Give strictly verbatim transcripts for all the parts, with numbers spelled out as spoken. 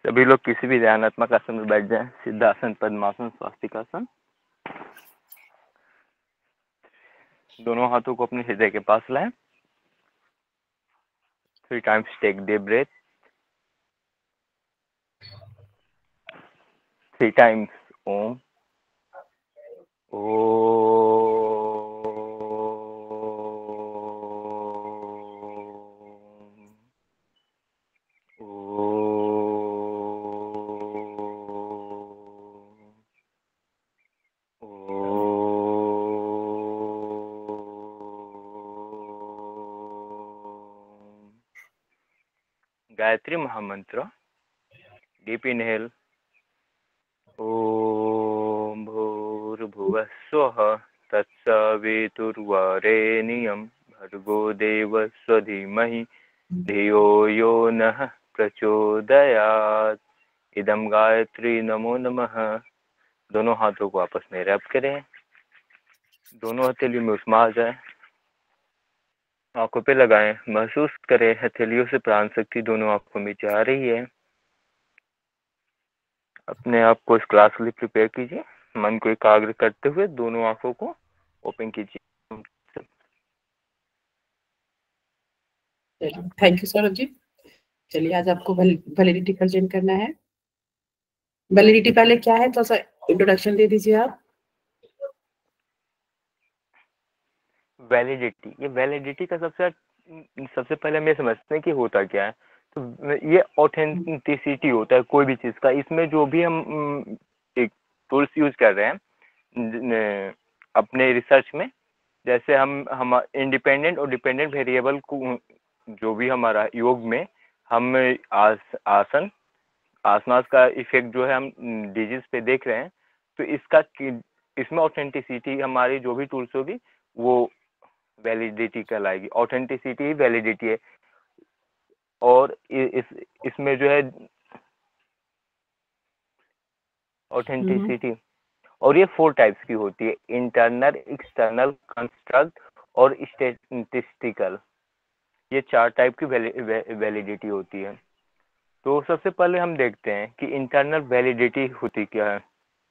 सभी लोग किसी भी ध्यानात्मक आसन में बैठ जाएं, सिद्धासन, पद्मासन, स्वास्तिकासन। दोनों हाथों को अपने हृदय के पास लाएं। Three times take deep breath. Three times Om. Gayatri महामंत्र। Deep inhale. ओम भूर्भुवः स्वः तत्सवितुर्वरेण्यं भर्गो देवस्य धीमहि धियो यो नः प्रचोदयात्। इदं गायत्री नमो नमः। दोनों हाथों को आपस में रैप करें। दोनों हथेलियों में उष्मा आ जाए। आंखों पे लगाएं। महसूस करें हथेलियों से प्राण शक्ति दोनों आंखों में जा रही है। अपने आप को इस क्लास के लिए प्रिपेयर कीजिए। मन को एकाग्र करते हुए दोनों आंखों को ओपन कीजिए। Thank you Saurabh ji. चलिए आज आपको वैलिडिटी प्रेजेंट करना है। वैलिडिटी पहले क्या है, तो सा इंट्रोडक्शन दे दीजिए आप। वैलिडिटी, ये वैलिडिटी का सबसे सबसे पहले हम ये समझते हैं कि होता क्या है। तो ये ऑथेंटिसिटी होता है कोई भी चीज़ का। इसमें जो भी हम एक टूल्स यूज कर रहे हैं अपने रिसर्च में, जैसे हम हम इंडिपेंडेंट और डिपेंडेंट वेरिएबल को, जो भी हमारा योग में हम आस, आसन आसनास का इफेक्ट जो है हम डिजीज पे देख रहे हैं, तो इसका इसमें ऑथेंटिसिटी हमारी जो भी टूल्स होगी वो वैलिडिटी कहलाएगी। ऑथेंटिसिटी ही वैलिडिटी है। और इस इसमें जो है ऑथेंटिसिटी, और ये फोर टाइप्स की होती है: इंटरनल, एक्सटर्नल, कंस्ट्रक्ट और स्टैटिस्टिकल। ये चार टाइप की वैलिडिटी होती है। तो सबसे पहले हम देखते हैं कि इंटरनल वैलिडिटी होती क्या है।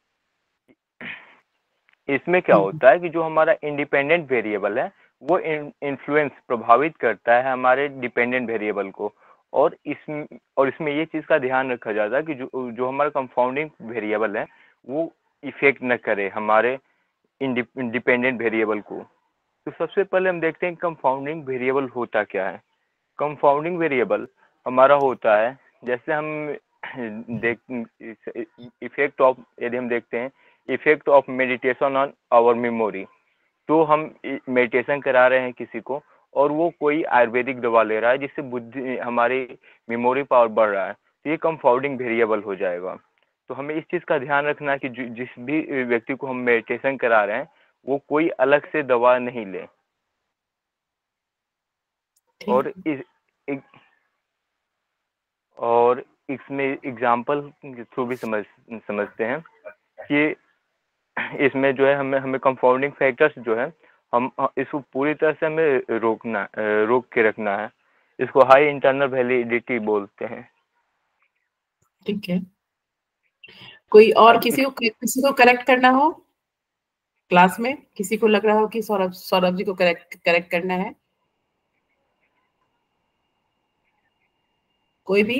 इसमें क्या होता है कि जो हमारा इंडिपेंडेंट वेरिएबल है वो इन्फ्लुएंस प्रभावित करता है हमारे डिपेंडेंट वेरिएबल को। और इसमें और इसमें ये चीज़ का ध्यान रखा जाता है कि जो जो हमारा कंपाउंडिंग वेरिएबल है वो इफेक्ट न करे हमारे इंडिपेंडेंट वेरिएबल को। तो सबसे पहले हम देखते हैं कंपाउंडिंग वेरिएबल होता क्या है। कंपाउंडिंग वेरिएबल हमारा होता है, जैसे हम देख इफेक्ट ऑफ, यदि हम देखते हैं effect of meditation on our memory, तो हम मेडिटेशन करा रहे हैं किसी को और वो कोई आयुर्वेदिक दवा ले रहा है जिससे बुद्धि हमारी मेमोरी पावर बढ़ रहा है, तो ये कंपाउंडिंग वेरिएबल हो जाएगा। तो हमें इस चीज़ का ध्यान रखना है कि जिस भी व्यक्ति को हम मेडिटेशन करा रहे हैं वो कोई अलग से दवा नहीं ले। और इस एक, और इसमें एग्जाम्पल के थ्रू भी समझ समझते हैं कि इसमें जो है हमें हमें कंपाउंडिंग फैक्टर्स जो है हम इसको पूरी तरह से हमें रोकना रोक के रखना है। इसको हाई इंटरनल वैलिडिटी बोलते हैं। ठीक है। कोई और किसी को किसी को करेक्ट करना हो क्लास में, किसी को लग रहा हो कि सौरभ सौरभ जी को करेक्ट करेक्ट करना है, कोई भी?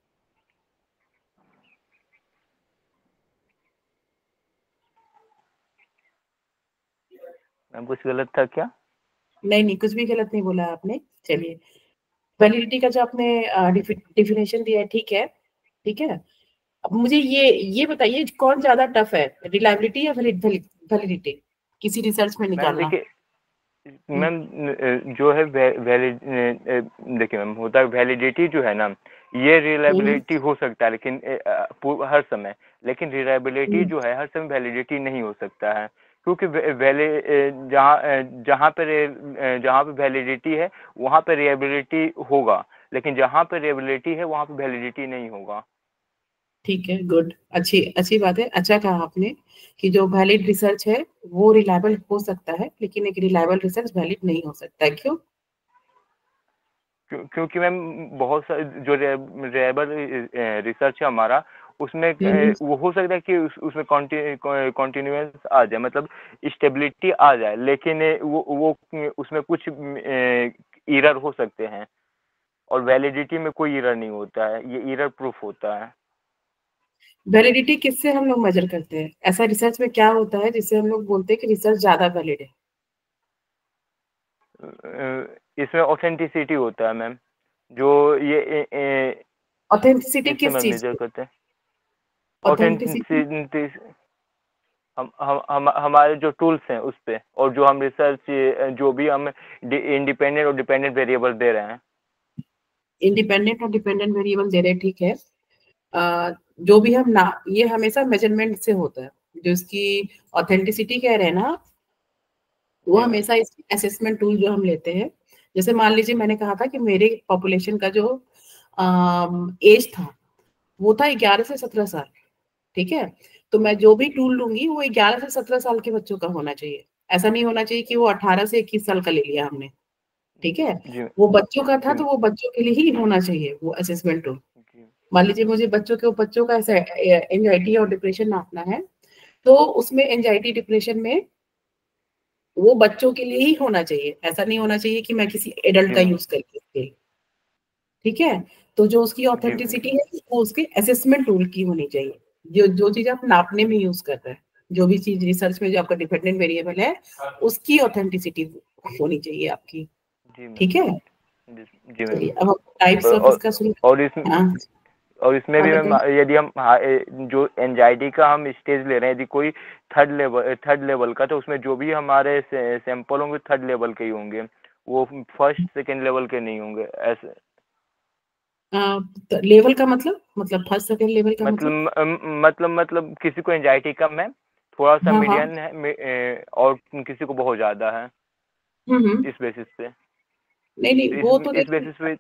मैम कुछ गलत था क्या? नहीं नहीं, कुछ भी गलत नहीं बोला आपने। चलिए, वैलिडिटी का जो आपने डिफिनेशन दिया है, ठीक है ठीक है। अब मुझे ये ये बताइए कौन ज्यादा टफ है, रिलायबिलिटी या वैलिडिटी, किसी रिसर्च में निकालना? मैम जो है वैलिड, देखिए मैम होता है वैलिडिटी जो है ना, ये रिलायबिलिटी हो सकता है लेकिन हर समय, लेकिन रिलायबिलिटी जो है हर समय वैलिडिटी नहीं हो सकता है, क्योंकि वैले जहाँ जहाँ पे जहाँ पे वैलिडिटी है वहाँ पे रिलायबिलिटी होगा, लेकिन जहाँ पे रिलायबिलिटी है वहाँ पे वैलिडिटी नहीं होगा। ठीक है, गुड, अच्छी अच्छी बात है। अच्छा कहा आपने कि जो वैलिड रिसर्च है वो रिलायबल हो सकता है, लेकिन एक रिलायबल रिसर्च वैलिड नहीं हो सकता है। क्यों? क्यों, क्योंकि मैम बहुत सारे जो रेबल रिसर्च है हमारा, उसमें वो हो सकता है कि उस, उसमें कॉन्टिन्यूस आ जाए, मतलब स्टेबिलिटी आ जाए, लेकिन वो वो उसमें कुछ एरर हो सकते हैं, और वैलिडिटी में कोई एरर नहीं होता है, ये एरर प्रूफ होता है। वैलिडिटी किससे हम लोग मेजर करते हैं? ऐसा रिसर्च में क्या होता है जिससे हम लोग बोलते हैं कि रिसर्च ज्यादा वैलिड है? इसमें ऑथेंटिसिटी होता है मैम, जो ये ऑथेंटिसिटी किससे किस मैम चीज मेजर की? करते हैं? ऑथेंटिसिटी ऑथेंटिसिटी हम हम हम हमारे जो टूल्स हैं उस पे, और जो हम रिसर्च जो भी हम इंडिपेंडेंट और डिपेंडेंट वेरिएबल दे रहे हैं। इंडिपेंडेंट और डिपेंडेंट वेरिएबल दे रहे हैं, ठीक है। आ, जो भी हम ना, ये हमेशा मेजरमेंट से होता है। जो इसकी ऑथेंटिसिटी कह रहे हैं ना, वो हमेशा इसकी असेसमेंट टूल जो हम लेते हैं, जैसे मान लीजिए मैंने कहा था कि मेरे पॉपुलेशन का जो एज था वो था ग्यारह से सत्रह साल, ठीक है। तो मैं जो भी टूल लूंगी वो ग्यारह से सत्रह साल के बच्चों का होना चाहिए। ऐसा नहीं होना चाहिए कि वो अठारह से इक्कीस साल का ले लिया हमने, ठीक है। वो बच्चों का था तो वो बच्चों के लिए ही होना चाहिए वो असेसमेंट टूल। मान लीजिए मुझे बच्चों के बच्चों का ऐसा एंजाइटी और डिप्रेशन नापना है, तो उसमें एंजाइटी डिप्रेशन में वो बच्चों के लिए ही होना चाहिए। ऐसा नहीं होना चाहिए कि मैं किसी एडल्ट का यूज करके, ठीक है। तो जो उसकी ऑथेंटिसिटी है वो उसके असेसमेंट टूल की होनी चाहिए, जो जो चीज आप नापने में यूज कर रहे हैं, जो भी चीज रिसर्च में जो आपका डिपेंडेंट वेरिएबल है उसकी ऑथेंटिसिटी होनी चाहिए आपकी, ठीक है। चलिए अब टाइप्स ऑफ इसका सुन। और इसमें हाँ और इसमें भी मैम यदि हम जो एंजाइटी का हम स्टेज ले रहे हैं, यदि कोई थर्ड लेवल थर्ड लेवल का, तो उसमें जो भी हमारे सैंपल होंगे थर्ड लेवल के ही होंगे, वो फर्स्ट सेकंड लेवल के नहीं होंगे। ऐसे लेवल का मतलब मतलब फर्स्ट सेकंड लेवल का मतलब मतलब मतलब मतलब किसी को एंजाइटी कम है, थोड़ा सा हाँ, मीडियम है, और किसी को बहुत ज्यादा है, इस बेसिस पे। नहीं नहीं इस, वो तो इस बेसिस पे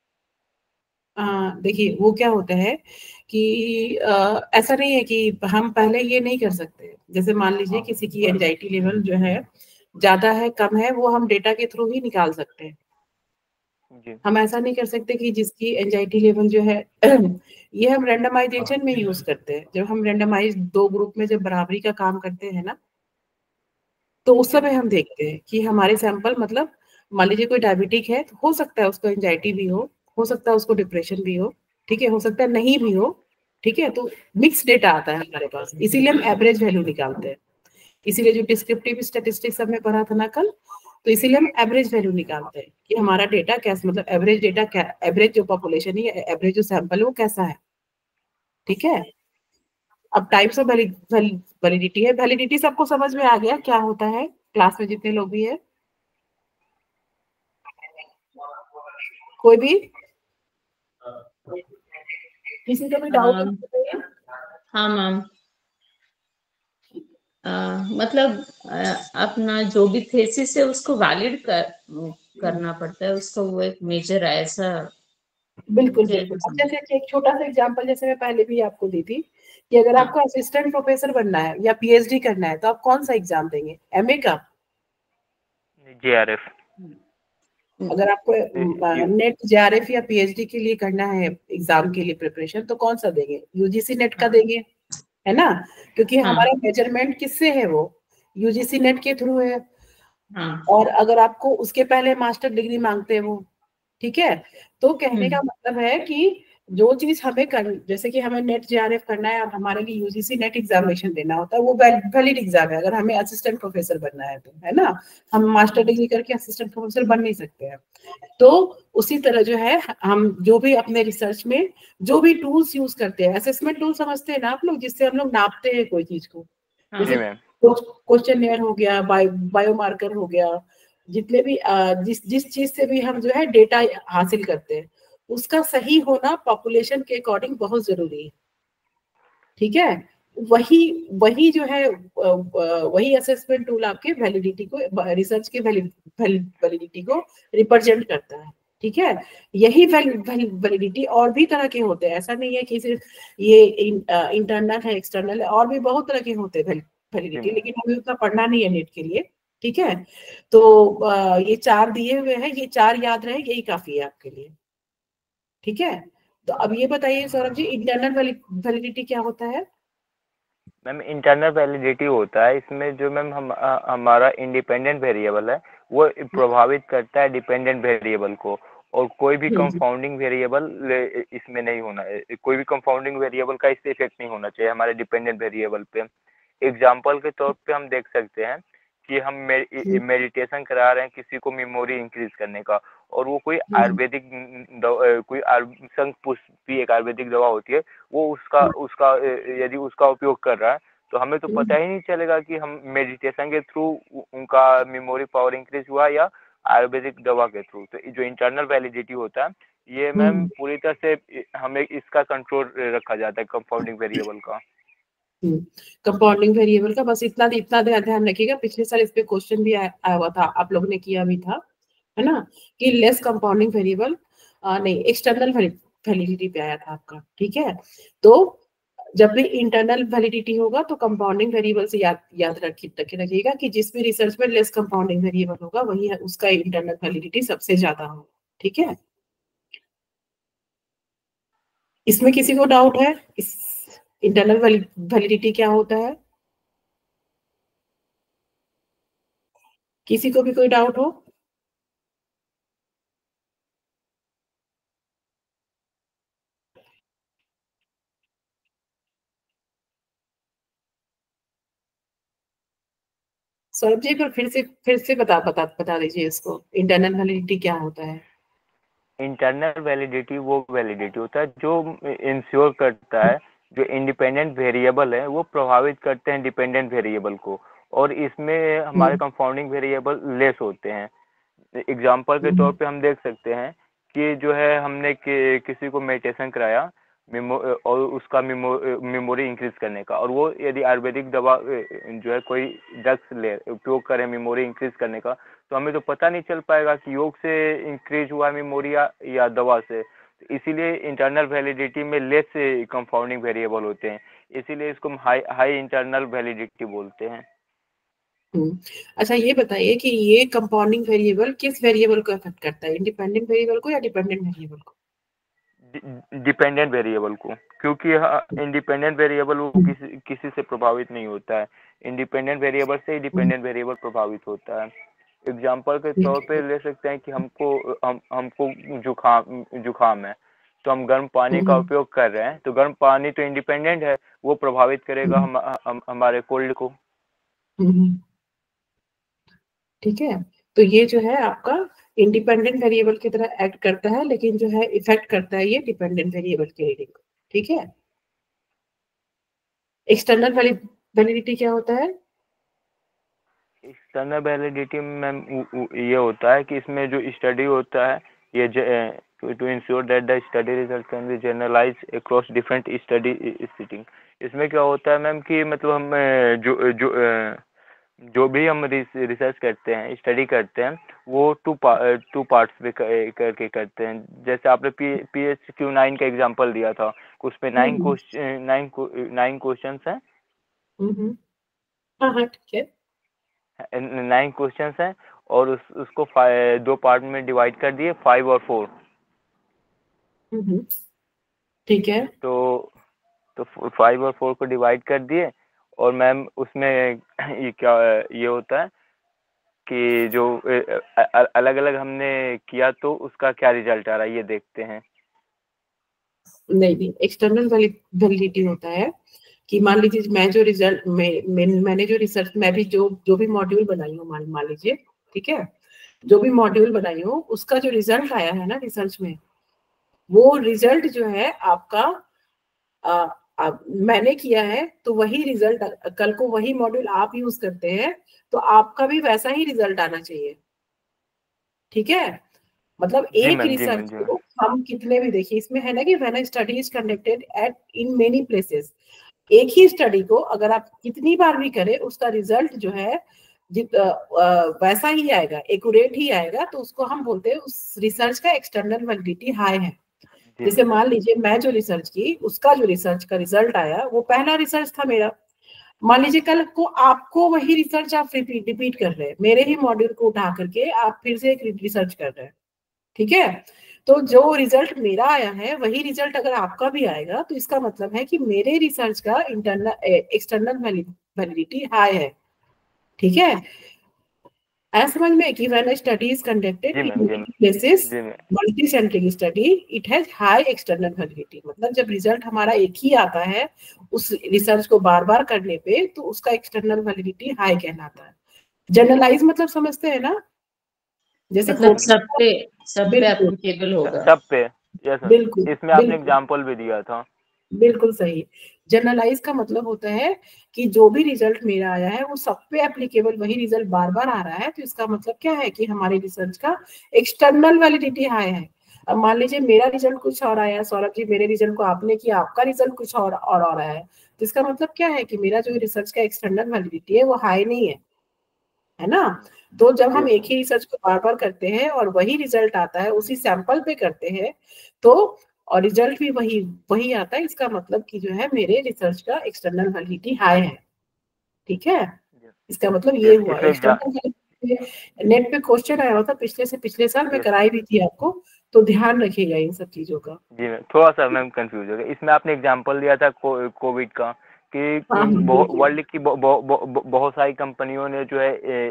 देखिए वो क्या होता है कि आ, ऐसा नहीं है कि हम पहले ये नहीं कर सकते। जैसे मान लीजिए किसी की एंजाइटी लेवल जो है ज्यादा है कम है, वो हम डेटा के थ्रू ही निकाल सकते हैं। हम ऐसा नहीं कर सकते कि जिसकी एंजाइटी लेवल जो है ये हम रेंडमाइजेशन में यूज करते हैं। जब हम रेंडमाइज दो ग्रुप में जब बराबरी का काम करते हैं ना, तो उस समय हम देखते हैं कि हमारे सैंपल, मतलब मान लीजिए कोई डायबिटिक है तो हो सकता है उसको एंजाइटी भी हो हो सकता है उसको डिप्रेशन भी हो, ठीक है, हो सकता है नहीं भी हो, ठीक है। तो मिक्स डेटा आता है हमारे पास, इसीलिए हम एवरेज वैल्यू निकालते हैं। इसीलिए जो डिस्क्रिप्टिव स्टैटिस्टिक्स हमने पढ़ा था ना कल, तो इसीलिए हम एवरेज वैल्यू निकालते हैं कि हमारा डेटा कैसा, मतलब एवरेज डेटा, एवरेज जो पॉपुलेशन है, एवरेज जो सैंपल है वो कैसा है, ठीक है। अब टाइप्स ऑफ वैलिडिटी है। वैलिडिटी सबको समझ में आ गया क्या होता है? क्लास में जितने लोग भी है, कोई भी किसी का भी डाउट है? हाँ मैम, मतलब आ, अपना जो भी थेसिस है उसको वैलिड कर, करना पड़ता है, उसका वो एक मेजर है ऐसा। बिल्कुल बिल्कुल। अब जैसे एक छोटा सा एग्जांपल जैसे मैं पहले भी आपको दी थी कि अगर आपको असिस्टेंट प्रोफेसर बनना है या पीएचडी करना है तो आप कौन सा एग्जाम देंगे? एमए का? जेआरएफ। अगर आपको नेट जेआरएफ या पीएचडी के लिए करना है एग्जाम के लिए प्रिपरेशन, तो कौन सा देंगे? यूजीसी नेट का देंगे, है ना, क्योंकि हाँ। हमारा मेजरमेंट किससे है? वो यूजीसी नेट के थ्रू है। हाँ। और अगर आपको उसके पहले मास्टर डिग्री मांगते हैं वो, ठीक है। तो कहने का मतलब है कि जो चीज हमें कर, जैसे कि हमें नेट जेआरएफ करना है, अब हमारे लिए यूजीसी नेट एग्जामिनेशन देना होता है, वो वैलिड एग्जाम है अगर हमें असिस्टेंट प्रोफेसर बनना है तो, है ना। हम मास्टर डिग्री करके असिस्टेंट प्रोफेसर बन नहीं सकते हैं। तो उसी तरह जो है हम जो भी अपने रिसर्च में जो भी टूल्स यूज करते हैं, असेसमेंट टूल समझते हैं ना आप लोग, जिससे हम लोग नापते हैं कोई चीज को, जैसे क्वेश्चनएयर हो गया, बायोमार्कर हो गया, जितने भी जिस जिस चीज से भी हम जो है डेटा हासिल करते हैं, उसका सही होना पॉपुलेशन के अकॉर्डिंग बहुत जरूरी है, ठीक है। वही वही जो है वही असेसमेंट टूल आपके वैलिडिटी को, रिसर्च के वैलिडिटी को रिप्रेजेंट करता है, ठीक है। यही वैलिडिटी और भी तरह के होते हैं, ऐसा नहीं है कि सिर्फ ये इंटरनल है एक्सटर्नल है, और भी बहुत तरह के होते हैं वैलिडिटी, लेकिन हमें उतना पढ़ना नहीं है नेट के लिए। ठीक है, तो ये चार दिए हुए हैं, ये चार याद रहे, यही काफी है आपके लिए। ठीक है, तो अब ये बताइए सौरभ जी, इंटरनल वैलिडिटी क्या होता है? मैम इंटरनल वैलिडिटी होता है इसमें जो मैम हम हमारा इंडिपेंडेंट वेरिएबल है वो प्रभावित करता है डिपेंडेंट वेरिएबल को, और कोई भी कंपाउंडिंग वेरिएबल इसमें नहीं होना है, कोई भी कंपाउंडिंग वेरिएबल का इससे इफेक्ट नहीं होना चाहिए हमारे डिपेंडेंट वेरिएबल पे। एग्जाम्पल के तौर पे हम देख सकते हैं कि हम मेडिटेशन करा रहे हैं किसी को मेमोरी इंक्रीज करने का, और वो कोई आयुर्वेदिक कोई शंख पुष्पी एक आयुर्वेदिक दवा होती है, वो उसका उसका यदि उसका उपयोग कर रहा है तो हमें तो पता ही नहीं चलेगा कि हम मेडिटेशन के थ्रू उनका मेमोरी पावर इंक्रीज हुआ या आयुर्वेदिक दवा के थ्रू। तो जो इंटरनल वैलिडिटी होता है ये मैम पूरी तरह से हमें इसका कंट्रोल रखा जाता है कंपाउंडिंग वेरिएबल का। कंपाउंडिंग वेरिएबल का बस इतना इतना ध्यान रखिएगा, पिछले साल इस पे क्वेश्चन भी आया हुआ था, आप लोगों ने किया भी था, है ना, कि लेस कंपाउंडिंग वेरिएबल नहीं एक्सटर्नल वैलिडिटी पे आया था आपका। ठीक है, तो जब भी इंटरनल वैलिडिटी होगा तो कंपाउंडिंग वेरिएबल से याद याद रखिए रखिएगा कि जिस भी रिसर्च में लेस कंपाउंडिंग वेरिएबल होगा वही उसका इंटरनल वैलिडिटी सबसे ज्यादा होगा। ठीक है, इसमें किसी को डाउट है इस इंटरनल वैलिडिटी क्या होता है? किसी को भी कोई डाउट हो? सौरभ जी पर फिर से फिर से बता बता बता दीजिए इसको, इंटरनल वैलिडिटी क्या होता है? इंटरनल वैलिडिटी वो वैलिडिटी होता है जो इंश्योर करता है जो इंडिपेंडेंट वेरिएबल है वो प्रभावित करते हैं डिपेंडेंट वेरिएबल को, और इसमें हमारे कंपाउंडिंग वेरिएबल लेस होते हैं। एग्जाम्पल के तौर पे हम देख सकते हैं कि जो है हमने कि, किसी को मेडिटेशन कराया मेमो और उसका मेमो मेमोरी इंक्रीज करने का, और वो यदि आयुर्वेदिक दवा जो है कोई ड्रग्स ले उपयोग करें मेमोरी इंक्रीज करने का, तो हमें तो पता नहीं चल पाएगा कि योग से इंक्रीज हुआ मेमोरी या, या दवा से। तो इसीलिए इंटरनल वैलिडिटी में लेस कंपाउंडिंग वेरिएबल होते हैं, इसीलिए इसको हम हाई हाई इंटरनल वैलिडिटी बोलते हैं। अच्छा ये बताइए कि ये कंपाउंडिंग वेरिएबल किस वेरिएबल को अफेक्ट करता है, इंडिपेंडेंट वेरिएबल को या डिपेंडेंट वेरिएबल को? डिपेंडेंट वेरिएबल को, क्योंकि इंडिपेंडेंट वेरिएबल वो किसी किसी से प्रभावित नहीं होता है, इंडिपेंडेंट वेरिएबल से ही डिपेंडेंट वेरिएबल प्रभावित होता है। एग्जाम्पल के तौर पे ले सकते हैं कि हमको हम हमको जुकाम जुकाम है तो हम गर्म पानी का उपयोग कर रहे हैं, तो गर्म पानी तो इंडिपेंडेंट है, वो प्रभावित करेगा हम, हम हमारे कोल्ड को। ठीक है, तो ये जो है आपका इंडिपेंडेंट वेरिएबल की तरह एक्ट करता है, लेकिन जो है इफेक्ट करता है ये डिपेंडेंट वेरिएबल की रीडिंग को। ठीक है, एक्सटर्नल वैलिडिटी क्या होता है? एक्सटर्नल वैलिडिटी में ये होता है कि इसमें जो स्टडी होता है ये to ensure that the study result can be generalize across different study setting. इसमें क्या होता है मैम कि मतलब हम जो जो जो भी हम रिसर्च करते हैं स्टडी करते हैं वो टू पा, टू पार्ट्स में करके करते हैं। जैसे आपने P P H Q nine का एग्जांपल दिया था, उसमें nine question nine nine question हैं। हाँ हाँ ठीक है, नाइन क्वेश्चन हैं और उस, उसको दो पार्ट में डिवाइड कर दिए, फाइव और फोर। ठीक है, तो तो फाइव और फोर को डिवाइड कर दिए, और मैम उसमें ये क्या ये होता है कि जो अलग अलग हमने किया तो उसका क्या रिजल्ट आ रहा है ये देखते हैं। नहीं नहीं, एक्सटर्नल वैलिडिटी होता है कि मान लीजिए मैं जो रिजल्ट में, मैं, मैंने जो रिसर्च मैं भी जो जो भी मॉड्यूल बनाई हूँ मान मान लीजिए, ठीक है, जो भी मॉड्यूल बनाई हूँ उसका जो रिजल्ट आया है ना रिसर्च में, वो रिजल्ट जो है आपका आ, आ, मैंने किया है तो वही रिजल्ट, कल को वही मॉड्यूल आप यूज करते हैं तो आपका भी वैसा ही रिजल्ट आना चाहिए। ठीक है, मतलब एक रिसर्च को हम कितने भी देखिए, इसमें है ना कि when a study is conducted at in many places, एक ही स्टडी को अगर आप कितनी बार भी करें उसका रिजल्ट जो है जित वैसा ही आएगा, एक्यूरेट ही आएगा, तो उसको हम बोलते हैं उस रिसर्च का एक्सटर्नल वैलिडिटी हाई है। जैसे मान लीजिए मैं जो रिसर्च की उसका जो रिसर्च का रिजल्ट आया वो पहला रिसर्च था मेरा, मान लीजिए कल को आपको वही रिसर्च आप रिपीट रिपीट कर रहे हैं, मेरे ही मॉड्यूल को उठा करके आप फिर से एक रिसर्च कर रहे हैं, ठीक है। तो जो रिजल्ट मेरा आया है वही रिजल्ट अगर आपका भी आएगा तो इसका मतलब है कि मेरे रिसर्च का इंटरनल एक्सटर्नल वैलिडिटी हाई है, ठीक है। ऐसा समझ में कि when a study is conducted in multi places, multi centric study, it has high external validity. मतलब जब रिजल्ट हमारा एक ही आता है उस रिसर्च को बार बार करने पे तो उसका एक्सटर्नल वैलिडिटी हाई कहलाता है। जनरलाइज मतलब समझते हैं ना, जैसे मतलब सब पे सब पे एप्लीकेबल होगा, सब पे। यस, बिल्कुल, इसमें आपने एग्जांपल भी दिया था। बिल्कुल सही। जनरलाइज का मतलब होता है कि जो भी रिजल्ट मेरा आया है वो सब पे एप्लीकेबल, वही रिजल्ट बार बार आ रहा है, तो इसका मतलब क्या है कि हमारे रिसर्च का एक्सटर्नल वैलिडिटी हाई है। अब मान लीजिए मेरा रिजल्ट कुछ और आया, सौरभ जी मेरे रिजल्ट को आपने किया, आपका रिजल्ट कुछ और और और आया है, तो इसका मतलब क्या है कि मेरा जो रिसर्च का एक्सटर्नल वैलिडिटी है वो हाई नहीं है, है ना। तो जब हम एक ही रिसर्च को बार बार करते हैं और वही रिजल्ट आता है, उसी सैंपल पे करते हैं, तो और रिजल्ट भी वही वही आता है, इसका मतलब कि जो है मेरे रिसर्च का एक्सटर्नल वैलिडिटी हाई है, ठीक है। इसका मतलब ये हुआ। एक्सटर्नल नेट पे क्वेश्चन आया था पिछले से पिछले साल, मैं कराई भी थी आपको, तो ध्यान रखिएगा इन सब चीजों का। जी मैम, थोड़ा सा मैम कंफ्यूज हो गया। इसमें आपने एग्जांपल दिया था कोविड का कि वर्ल्ड की बहुत सारी कंपनियों ने जो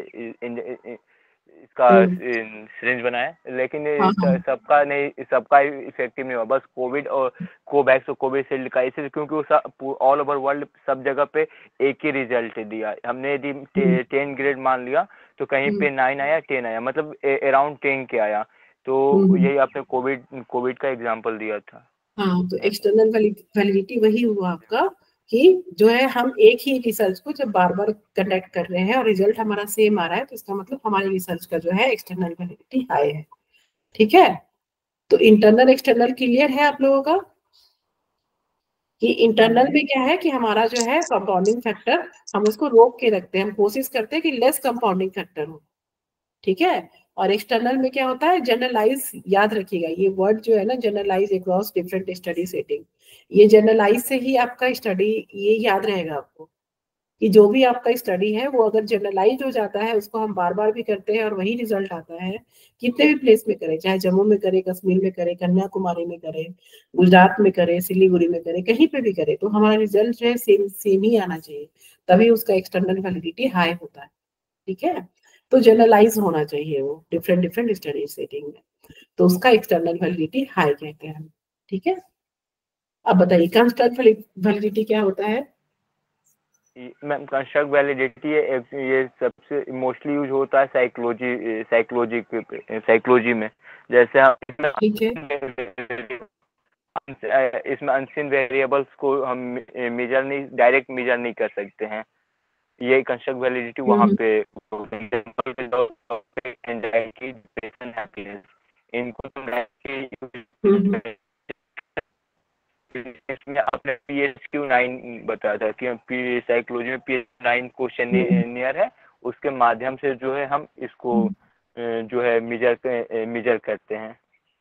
है इसका सिरिंज बनाया, लेकिन सबका नहीं, सबका इफेक्टिव नहीं हुआ। बस कोविड और कोवैक्स और कोविशील्ड का, इसलिए क्योंकि वो ऑल ओवर वर्ल्ड सब जगह पे एक ही रिजल्ट दिया। हमने यदि टेन ग्रेड मान लिया तो कहीं पे नाइन आया, टेन आया, मतलब अराउंड टेन के आया। तो यही आपने कोविड कोविड का एग्जांपल दिया था। हाँ, तो एक्सटर्नल वैलिडिटी वही हुआ आपका कि जो है हम एक ही रिसर्च को जब बार बार कंडक्ट कर रहे हैं और रिजल्ट हमारा सेम आ रहा है, तो इसका मतलब हमारे रिसर्च का जो है एक्सटर्नल वैलिडिटी हाई है, ठीक है। तो इंटरनल एक्सटर्नल क्लियर है आप लोगों का कि इंटरनल में क्या है कि हमारा जो है कंपाउंडिंग फैक्टर हम उसको रोक के रखते हैं, हम कोशिश करते हैं कि लेस कंपाउंडिंग फैक्टर हो, ठीक है। और एक्सटर्नल में क्या होता है, जनरलाइज, याद रखिएगा ये वर्ड जो है ना, generalize across different study setting, ये जनरलाइज से ही आपका स्टडी, ये याद रहेगा आपको कि जो भी आपका स्टडी है वो अगर जनरलाइज हो जाता है, उसको हम बार बार भी करते हैं और वही रिजल्ट आता है, कितने भी प्लेस में करें, चाहे जम्मू में करे, कश्मीर में करे, कन्याकुमारी में करे, गुजरात में करे, सिलीगुड़ी में करे, कहीं पे भी करे, तो हमारा रिजल्ट जो है सेम सेम ही आना चाहिए, तभी उसका एक्सटर्नल वैलिडिटी हाई होता है, ठीक है। तो जनरलाइज होना चाहिए वो डिफरेंट डिफरेंट स्टडी सेटिंग में, तो उसका एक्सटर्नल वैलिडिटी हाई कहते हैं, ठीक है। अब बताइए कंस्ट्रक्ट वैलिडिटी क्या होता है। मैम कंस्ट्रक्ट वैलिडिटी ये सबसे मोस्टली यूज होता है साइकोलॉजी साइकोलॉजी साइकोलॉजी में। जैसे हम ठीक है, इसमें अनसीन वेरिएबल्स को हम मेजर नहीं, डायरेक्ट मेजर नहीं कर सकते हैं, ये कंस्ट्रक्ट वैलिडिटी वहाँ पे। एंजाइटी, डिप्रेशन, हैप्पीनेस, इनको तुम इसमें आपने पी एच क्यू नाइन बताया था कि साइकोलॉजी में P H nine questionnaire है, उसके माध्यम से जो है हम इसको जो है मेजर मेजर करते हैं,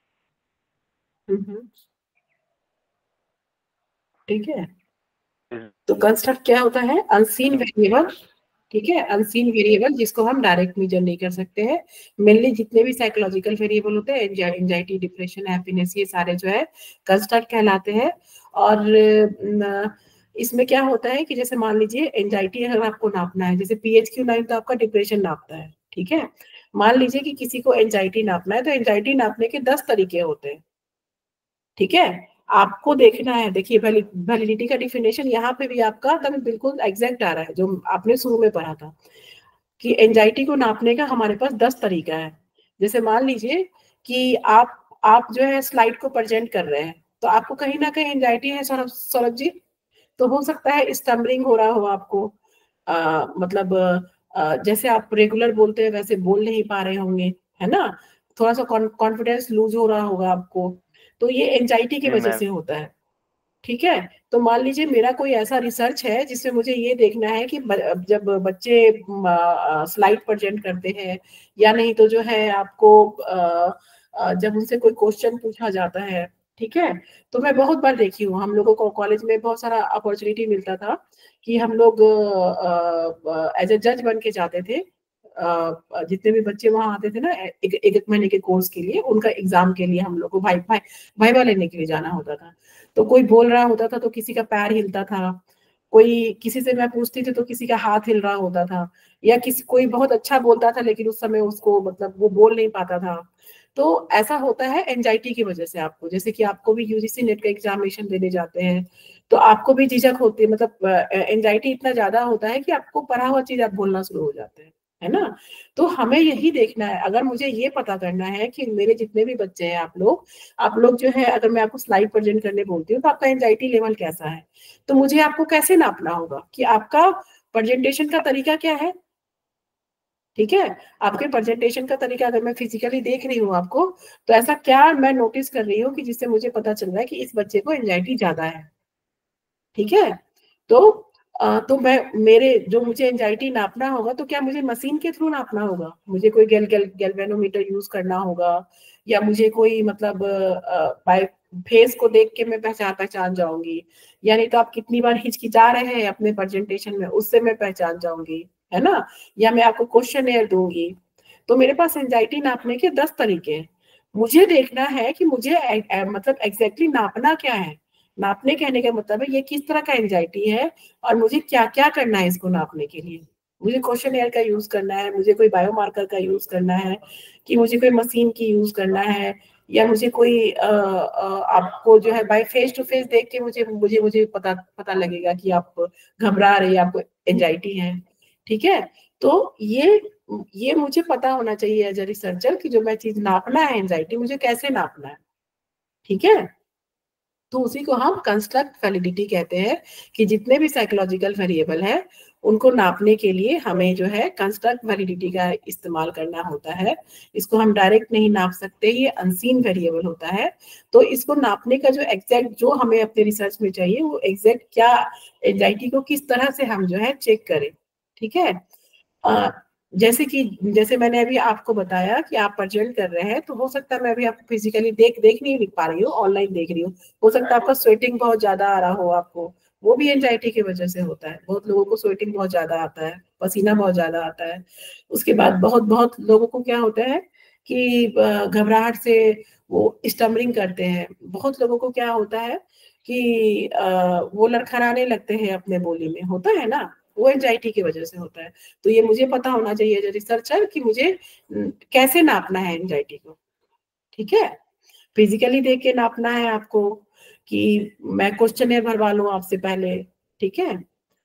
ठीक है। तो कंस्ट्रक्ट क्या होता है, अनसीन वेरिएबल, ठीक है, अनसीन वेरिएबल जिसको हम डायरेक्ट मेजर नहीं कर सकते हैं। मेनली जितने भी साइकोलॉजिकल वेरिएबल होते हैं, एंजाइटी, डिप्रेशन, हैप्पीनेस, ये सारे जो है कंस्ट्रक्ट कहलाते हैं। और इसमें क्या होता है कि जैसे मान लीजिए एंजाइटी अगर आपको नापना है, जैसे पी एच क्यू नाइन तो आपका डिप्रेशन नापता है, ठीक है। मान लीजिए कि किसी को एंजाइटी नापना है, तो एंजाइटी नापने के दस तरीके होते हैं, ठीक है। आपको देखना है, देखिए वैलिडिटी का डिफिनेशन यहाँ पे भी आपका तब बिल्कुल एग्जैक्ट आ रहा है जो आपने शुरू में पढ़ा था कि एंजाइटी को नापने का हमारे पास दस तरीका है। जैसे मान लीजिए कि आप आप जो है स्लाइड को प्रेजेंट कर रहे हैं, तो आपको कहीं ना कहीं एंजाइटी है सौरभ सौरभ जी, तो हो सकता है स्टम्बलिंग हो रहा हो आपको, आ, मतलब आ, जैसे आप रेगुलर बोलते हैं वैसे बोल नहीं पा रहे होंगे, है ना, थोड़ा सा कॉन्फिडेंस लूज हो रहा होगा आपको, तो ये एंजाइटी की वजह से होता है, ठीक है। तो मान लीजिए मेरा कोई ऐसा रिसर्च है जिसमें मुझे ये देखना है कि जब बच्चे स्लाइड प्रेजेंट करते हैं, या नहीं तो जो है आपको जब उनसे कोई क्वेश्चन पूछा जाता है, ठीक है। तो मैं बहुत बार देखी हूँ, हम लोगों को कॉलेज में बहुत सारा अपॉर्चुनिटी मिलता था कि हम लोग एज ए जज बन के जाते थे। uh, जितने भी बच्चे वहां आते थे ना एक एक, एक महीने के कोर्स के लिए, उनका एग्जाम के लिए हम लोग को भाई भाई भाईवा लेने के लिए जाना होता था। तो कोई बोल रहा होता था तो किसी का पैर हिलता था, कोई किसी से मैं पूछती थी तो किसी का हाथ हिल रहा होता था, या किसी कोई बहुत अच्छा बोलता था लेकिन उस समय उसको मतलब वो बोल नहीं पाता था। तो ऐसा होता है एंजाइटी की वजह से आपको, जैसे कि आपको भी यूजीसी नेट का एग्जामिनेशन देने जाते हैं तो आपको भी झिझक होती है, मतलब एंजाइटी इतना ज्यादा होता है कि आपको पढ़ा हुआ चीज आप बोलना शुरू हो जाते हैं, है ना। तो हमें यही देखना है, अगर मुझे ये पता करना है कि मेरे जितने भी बच्चे हैं, आप लोग आप लोग जो है, अगर मैं आपको स्लाइड प्रेजेंट करने बोलती हूँ तो आपका एंजाइटी लेवल कैसा है, तो मुझे आपको कैसे नापना होगा कि आपका प्रेजेंटेशन का तरीका क्या है। ठीक है, आपके प्रेजेंटेशन का तरीका अगर मैं फिजिकली देख रही हूँ आपको, तो ऐसा क्या मैं नोटिस कर रही हूँ कि जिससे मुझे पता चल रहा है कि इस बच्चे को एंजाइटी ज्यादा है। ठीक है, तो आ, तो मैं मेरे जो मुझे एंजाइटी नापना होगा तो क्या मुझे मशीन के थ्रू नापना होगा, मुझे कोई गैल गैल गैल्वेनोमीटर यूज करना होगा, या मुझे कोई मतलब बाय फेस को देख के मैं पहचान पहचान जाऊंगी, यानी तो आप कितनी बार हिचकिचा रहे हैं अपने प्रेजेंटेशन में उससे मैं पहचान जाऊंगी, है ना, या मैं आपको क्वेश्चन एयर दूंगी। तो मेरे पास एंजाइटी नापने के दस तरीके हैं। मुझे देखना है कि मुझे ए, ए, मतलब एग्जैक्टली नापना क्या है। नापने कहने का मतलब है ये किस तरह का एंजाइटी है और मुझे क्या क्या करना है इसको नापने के लिए। मुझे क्वेश्चन एयर का यूज करना है, मुझे कोई बायोमार्कर का यूज करना है, कि मुझे कोई मशीन की यूज करना है, या मुझे कोई आ, आ, आपको जो है बाय फेस टू फेस देख के मुझे मुझे मुझे पता पता लगेगा कि आप घबरा रहे हैं, आपको एंजाइटी है। ठीक है, तो ये ये मुझे पता होना चाहिए एज ए रिसर्चर कि जो मैं चीज नापना है एंजाइटी, मुझे कैसे नापना है। ठीक है, तो उसी को हम कंस्ट्रक्ट वैलिडिटी कहते हैं, कि जितने भी साइकोलॉजिकल वेरिएबल है उनको नापने के लिए हमें जो है कंस्ट्रक्ट वैलिडिटी का इस्तेमाल करना होता है। इसको हम डायरेक्ट नहीं नाप सकते, ये अनसीन वेरिएबल होता है। तो इसको नापने का जो एग्जैक्ट जो हमें अपने रिसर्च में चाहिए वो एग्जैक्ट क्या एंजाइटी को किस तरह से हम जो है चेक करें। ठीक है, आ, जैसे कि जैसे मैंने अभी आपको बताया कि आप प्रेजेंट कर रहे हैं, तो हो सकता है मैं अभी आपको फिजिकली देख देख नहीं लिख पा रही हूँ, ऑनलाइन देख रही हूँ, हो सकता है आपका स्वेटिंग बहुत ज्यादा आ रहा हो आपको, वो भी एंजाइटी की वजह से होता है। बहुत लोगों को स्वेटिंग बहुत ज्यादा आता है, पसीना बहुत ज्यादा आता है। उसके बाद बहुत बहुत लोगों को क्या होता है कि घबराहट से वो स्टमरिंग करते हैं। बहुत लोगों को क्या होता है कि वो लड़खड़ाने लगते हैं अपने बोली में, होता है ना, वो एंजाइटी की वजह से होता है। तो ये मुझे पता होना चाहिए एज रिसर्चर कि मुझे कैसे नापना है एंजाइटी को। ठीक है, फिजिकली देख के नापना है आपको, कि मैं क्वेश्चन भरवा लूं आपसे पहले। ठीक है,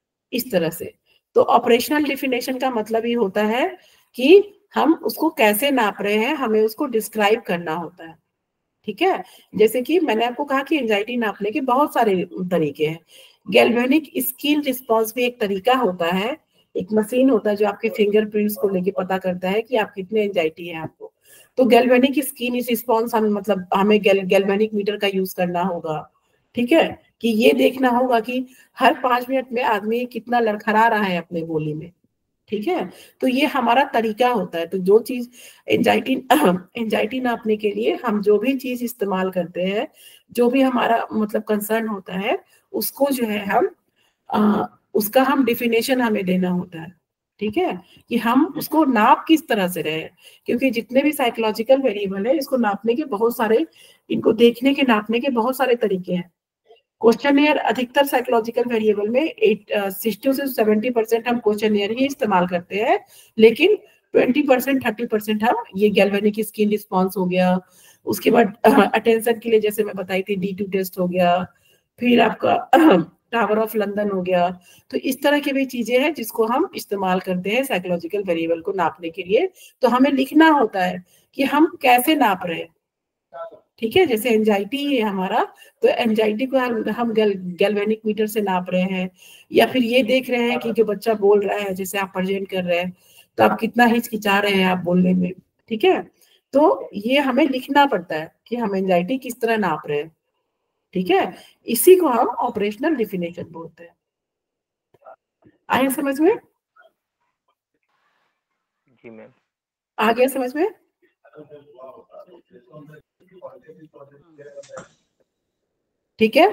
इस तरह से। तो ऑपरेशनल डिफिनेशन का मतलब ये होता है कि हम उसको कैसे नाप रहे हैं, हमें उसको डिस्क्राइब करना होता है। ठीक है, जैसे कि मैंने आपको कहा कि एंजाइटी नापने के बहुत सारे तरीके हैं। गैल्वेनिक स्किन रिस्पॉन्स भी एक तरीका होता है, एक मशीन होता है जो आपके फिंगरप्रिंट्स को लेके पता करता है कि आप कितने एंजाइटी है आपको। तो गैल्वेनिक स्किन रिस्पॉन्स हम मतलब हमें गैल, गैल्वेनिक मीटर का यूज करना होगा। ठीक है, कि ये देखना होगा कि हर पांच मिनट में आदमी कितना लड़खड़ा रहा है अपने बोली में। ठीक है, तो ये हमारा तरीका होता है। तो जो चीज एंजाइटी एंजाइटी नापने के लिए हम जो भी चीज इस्तेमाल करते हैं, जो भी हमारा मतलब कंसर्न होता है, उसको जो है हम आ, उसका हम डिफिनेशन हमें देना होता है। ठीक है, कि हम उसको नाप किस तरह से रहे, क्योंकि जितने भी साइकोलॉजिकल वेरिएबल है इसको नापने के बहुत सारे, इनको देखने के नापने के बहुत सारे तरीके हैं। क्वेश्चनियर अधिकतर साइकोलॉजिकल वेरिएबल में सिक्सटी से सेवेंटी परसेंट हम क्वेश्चनियर ही इस्तेमाल करते हैं, लेकिन ट्वेंटी परसेंट थर्टी परसेंट हम ये गैल्वेनिक स्किन रिस्पॉन्स हो गया, उसके बाद अटेंशन के लिए जैसे मैं बताई थी डी टू टेस्ट हो गया, फिर आपका टावर ऑफ लंदन हो गया। तो इस तरह की भी चीजें हैं जिसको हम इस्तेमाल करते हैं साइकोलॉजिकल वेरिएबल को नापने के लिए। तो हमें लिखना होता है कि हम कैसे नाप रहे हैं। ठीक है, जैसे एंजाइटी है हमारा, तो एंजाइटी को हम हम गैल, गैल्वेनिक मीटर से नाप रहे हैं, या फिर ये देख रहे हैं कि जो बच्चा बोल रहा है, जैसे आप प्रेजेंट कर रहे हैं तो आप कितना हिचकिचा रहे हैं आप बोलने में। ठीक है, तो ये हमें लिखना पड़ता है कि हम एंजाइटी किस तरह नाप रहे हैं। ठीक है, इसी को हम ऑपरेशनल डिफिनेशन बोलते हैं। आए समझ में? जी मैम। आ गया समझ में? ठीक है,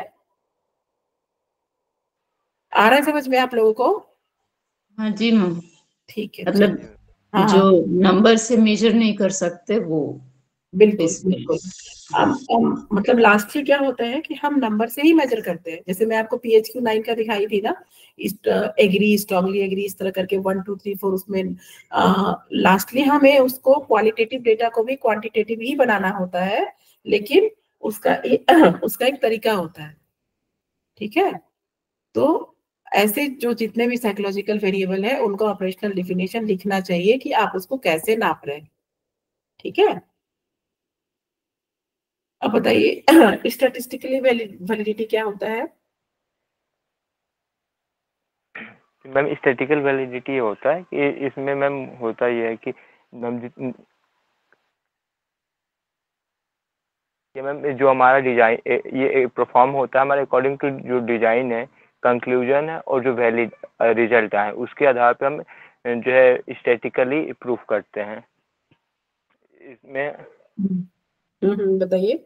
आ रहा है समझ में आप लोगों को? हाँ जी मैम, ठीक है, मतलब हाँ जो हाँ नंबर से मेजर नहीं कर सकते वो बिल्कुल basically। बिल्कुल। हम, हम मतलब लास्टली क्या होता है कि हम नंबर से ही मेजर करते हैं। जैसे मैं आपको पी एच क्यू नाइन का दिखाई थी ना, एग्री, स्ट्रांगली एग्री, इस तरह करके वन टू थ्री फोर, उसमें लास्टली हमें उसको क्वालिटेटिव डेटा को भी क्वांटिटेटिव ही बनाना होता है, लेकिन उसका एक, उसका एक तरीका होता है। ठीक है, तो ऐसे जो जितने भी साइकोलॉजिकल वेरिएबल है उनका ऑपरेशनल डिफिनेशन लिखना चाहिए कि आप उसको कैसे नाप रहे हैं। ठीक है, अब बताइए स्टैटिस्टिकली वैलिडिटी क्या होता है? मैम स्टैटिकल वैलिडिटी होता है कि इसमें मैम होता ये है कि मैम जितनी ये मैम जो हमारा डिजाइन ये परफॉर्म होता है हमारे अकॉर्डिंग टू जो डिजाइन है, कंक्लूजन है और जो वैलिड रिजल्ट है, उसके आधार पर हम जो है स्टैटिकली प्रूफ करते हैं इसमें। हम्म बताइए।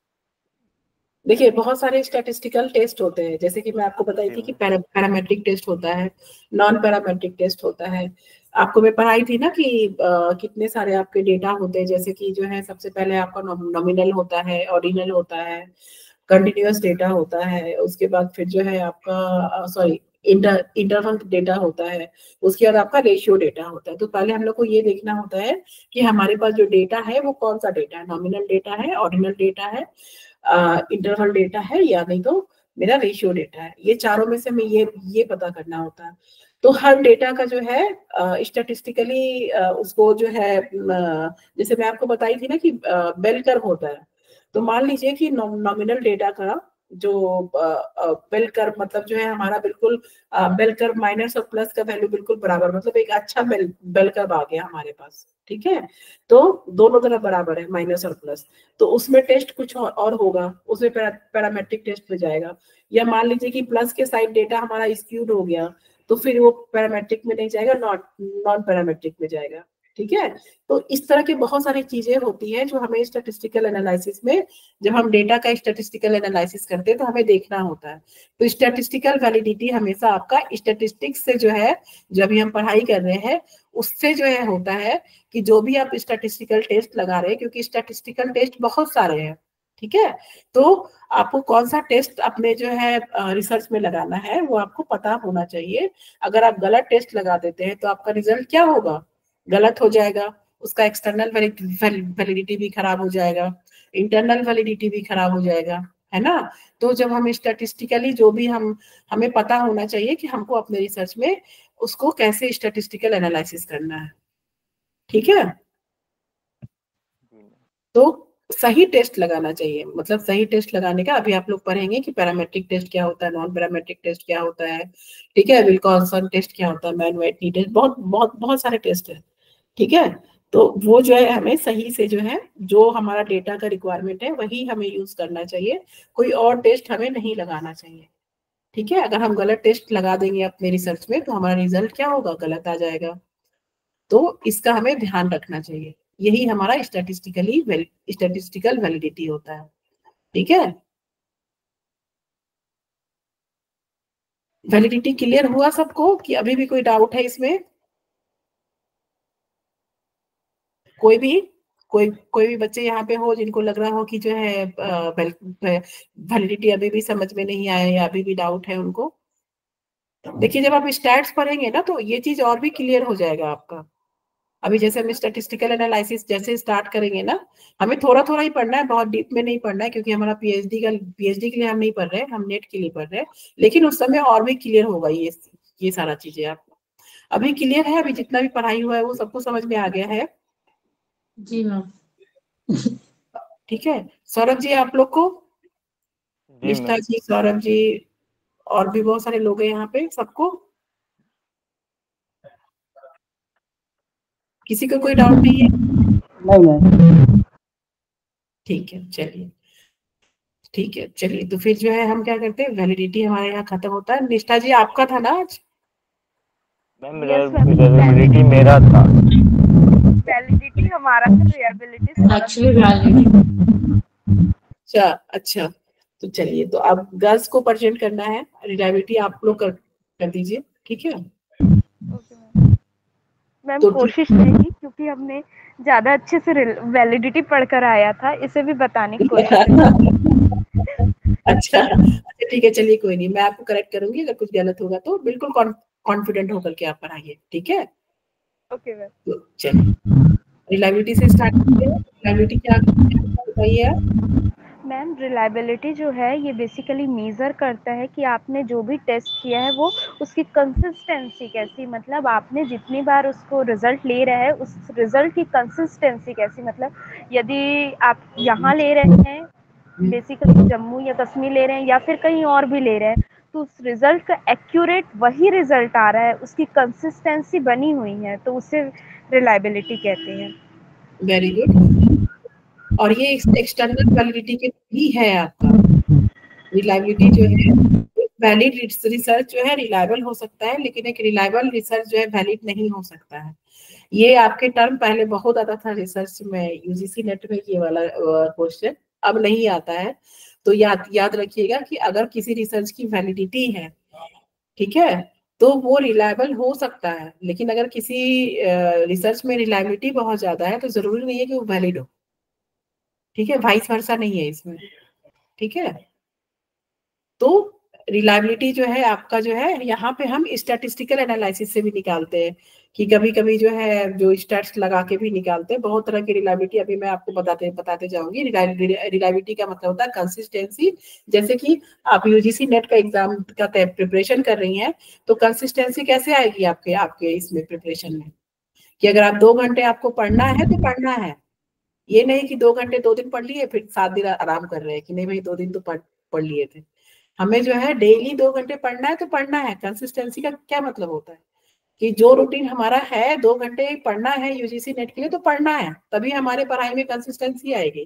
देखिए बहुत सारे स्टैटिस्टिकल टेस्ट होते हैं, जैसे कि मैं आपको बताई थी कि पैरा, पैरामेट्रिक टेस्ट होता है, नॉन पैरामेट्रिक टेस्ट होता है। आपको मैं पढ़ाई थी ना कि आ, कितने सारे आपके डेटा होते हैं, जैसे कि जो है सबसे पहले आपका नॉमिनल होता है, ऑर्डिनल होता है, कंटिन्यूअस डेटा होता है, उसके बाद फिर जो है आपका सॉरी इंटर इंटरवल डेटा होता है, उसके बाद आपका रेशियो डेटा होता है। तो पहले हम लोग को ये देखना होता है कि हमारे पास जो डेटा है वो कौन सा डेटा है, नॉमिनल डेटा है, ऑर्डिनल डेटा है, इंटरवल डेटा है, या नहीं तो मेरा रेशियो डेटा है। ये चारों में से हमें ये ये पता करना होता है। तो हर डेटा का जो है स्टैटिस्टिकली uh, uh, उसको जो है uh, जैसे मैं आपको बताई थी ना कि बेल कर्व होता है। तो मान लीजिए कि नॉमिनल डेटा का जो बेल कर्व मतलब जो है हमारा बिल्कुल बेल कर्व माइनस और प्लस का वैल्यू बिल्कुल बराबर, मतलब एक अच्छा बेल बेल कर्व आ गया हमारे पास। ठीक है, तो दोनों तरफ बराबर है माइनस और प्लस, तो उसमें टेस्ट कुछ और, और होगा, उसमें पैरा, पैरामेट्रिक टेस्ट में जाएगा। या मान लीजिए कि प्लस के साइड डेटा हमारा स्क्यूड हो गया, तो फिर वो पैरामेट्रिक में नहीं जाएगा, नॉट नॉन पैरामेट्रिक में जाएगा। ठीक है, तो इस तरह की बहुत सारी चीजें होती हैं जो हमें स्टैटिस्टिकल एनालिसिस में, जब हम डेटा का स्टैटिस्टिकल एनालिसिस करते हैं तो हमें देखना होता है। तो स्टैटिस्टिकल वैलिडिटी हमेशा आपका स्टैटिस्टिक्स से जो है, जब भी हम पढ़ाई कर रहे हैं उससे जो है होता है कि जो भी आप स्टैटिस्टिकल टेस्ट लगा रहे हैं, क्योंकि स्टैटिस्टिकल टेस्ट बहुत सारे हैं। ठीक है, तो आपको कौन सा टेस्ट अपने जो है रिसर्च में लगाना है वो आपको पता होना चाहिए। अगर आप गलत टेस्ट लगा देते हैं तो आपका रिजल्ट क्या होगा, गलत हो जाएगा, उसका एक्सटर्नल वैलिडिटी भी खराब हो जाएगा, इंटरनल वैलिडिटी भी खराब हो जाएगा, है ना। तो जब हम स्टैटिस्टिकली जो भी हम हमें पता होना चाहिए कि हमको अपने रिसर्च में उसको कैसे स्टैटिस्टिकल एनालिसिस करना है। ठीक है, तो सही टेस्ट लगाना चाहिए, मतलब सही टेस्ट लगाने का अभी आप लोग पढ़ेंगे कि पैरामेट्रिक टेस्ट क्या होता है, नॉन पैरामेट्रिक टेस्ट क्या होता है। ठीक है, विल्कॉन्सन टेस्ट क्या होता है, मैन व्हिटनी टेस्ट, बहुत बहुत बहुत सारे टेस्ट है। ठीक है, तो वो जो है हमें सही से जो है जो हमारा डेटा का रिक्वायरमेंट है वही हमें यूज करना चाहिए, कोई और टेस्ट हमें नहीं लगाना चाहिए। ठीक है, अगर हम गलत टेस्ट लगा देंगे अपने रिसर्च में तो हमारा रिजल्ट क्या होगा, गलत आ जाएगा। तो इसका हमें ध्यान रखना चाहिए, यही हमारा स्टैटिस्टिकली स्टैटिस्टिकल वैलिडिटी होता है। ठीक है, वैलिडिटी क्लियर हुआ सबको कि अभी भी कोई डाउट है इसमें? कोई भी कोई कोई भी बच्चे यहाँ पे हो जिनको लग रहा हो कि जो है वैलिडिटी अभी भी समझ में नहीं आया या अभी भी डाउट है उनको? देखिए जब आप स्टैट्स पढ़ेंगे ना तो ये चीज और भी क्लियर हो जाएगा आपका। अभी जैसे हम स्टैटिस्टिकल एनालिसिस जैसे स्टार्ट करेंगे ना, हमें थोड़ा थोड़ा ही पढ़ना है, बहुत डीप में नहीं पढ़ना है, क्योंकि हमारा पीएचडी का पीएचडी के लिए हम नहीं पढ़ रहे हैं, हम नेट के लिए पढ़ रहे हैं। लेकिन उस समय और भी क्लियर होगा ये ये सारा चीजें आपको। अभी क्लियर है? अभी जितना भी पढ़ाई हुआ है वो सबको समझ में आ गया है? जी मैम। ठीक है, सौरभ जी आप लोग को, निष्ठा जी, सौरभ जी, और भी बहुत सारे लोग हैं यहाँ पे, सबको किसी को कोई डाउट नहीं है? नहीं नहीं। ठीक है, चलिए ठीक है, चलिए तो फिर जो है हम क्या करते हैं, वैलिडिटी हमारे यहाँ खत्म होता है। निष्ठा जी आपका था ना आज? मैम रिलायबिलिटी मेरा था, वैलिडिटी हमारा था, रिलायबिलिटी एक्चुअली वैलिडिटी। अच्छा अच्छा, तो चलिए, तो अब गर्ल्स को प्रेजेंट करना है, रिलायबिलिटी आप लोग कर, कर दीजिए, ठीक है। Okay ma'am. मैम तो कोशिश रहेगी, क्योंकि हमने ज्यादा अच्छे से वैलिडिटी पढ़कर आया था, इसे भी बताने की कोशिश करेंगे। अच्छा अच्छा ठीक है, चलिए कोई नहीं, मैं आपको करेक्ट करूंगी, अगर कुछ गलत होगा तो बिल्कुल कॉन्फिडेंट होकर के आप पढ़ाइए, ठीक है। Okay ma'am. तो चलिए रिलायबिलिटी से स्टार्ट करते हैं। रिलायबिलिटी क्या बताइए आप। मैम रिलायबिलिटी जो है ये बेसिकली मेज़र करता है कि आपने जो भी टेस्ट किया है वो उसकी कंसिस्टेंसी कैसी, मतलब आपने जितनी बार उसको रिजल्ट ले रहे हैं उस रिजल्ट की कंसिस्टेंसी कैसी, मतलब यदि आप यहाँ ले रहे हैं बेसिकली जम्मू या कश्मीर ले रहे हैं या फिर कहीं और भी ले रहे हैं, तो उस रिजल्ट का एक्यूरेट वही रिजल्ट आ रहा है, उसकी कंसिस्टेंसी बनी हुई है, तो उसे रिलायबिलिटी कहते हैं। Very good. और ये एक्सटर्नल वैलिडिटी के भी है आपका। रिलायबिलिटी जो है, वैलिड रिसर्च जो है रिलायबल हो सकता है, लेकिन एक रिलायबल रिसर्च जो है वैलिड नहीं हो सकता है। ये आपके टर्म पहले बहुत आता था रिसर्च में, यूजीसी नेट में ये वाला क्वेश्चन अब नहीं आता है। तो याद याद रखिएगा कि अगर किसी रिसर्च की वैलिडिटी है, ठीक है, तो वो रिलायबल हो सकता है, लेकिन अगर किसी रिसर्च में रिलायबिलिटी बहुत ज्यादा है तो जरूरी नहीं है कि वो वैलिड हो, ठीक है, वाइस वर्सा नहीं है इसमें, ठीक है। तो रिलायबिलिटी जो है आपका जो है, यहाँ पे हम स्टैटिस्टिकल एनालिसिस से भी निकालते हैं, कि कभी कभी जो है जो स्टैट्स लगा के भी निकालते हैं, बहुत तरह की रिलायबिलिटी अभी मैं आपको बताते बताते जाऊंगी। रिलायबिलिटी का मतलब होता है कंसिस्टेंसी। जैसे कि आप यूजीसी नेट का एग्जाम का प्रिपरेशन कर रही हैं, तो कंसिस्टेंसी कैसे आएगी आपके आपके इसमें प्रिपरेशन में, कि अगर आप दो घंटे आपको पढ़ना है तो पढ़ना है, ये नहीं कि दो घंटे दो दिन पढ़ लिए फिर सात दिन आराम कर रहे हैं कि नहीं भाई दो दिन तो पढ़ पढ़ लिए थे। हमें जो है डेली दो घंटे पढ़ना है तो पढ़ना है। कंसिस्टेंसी का क्या मतलब होता है कि जो रूटीन हमारा है दो घंटे पढ़ना है यूजीसी नेट के लिए तो पढ़ना है, तभी हमारे पढ़ाई में कंसिस्टेंसी आएगी,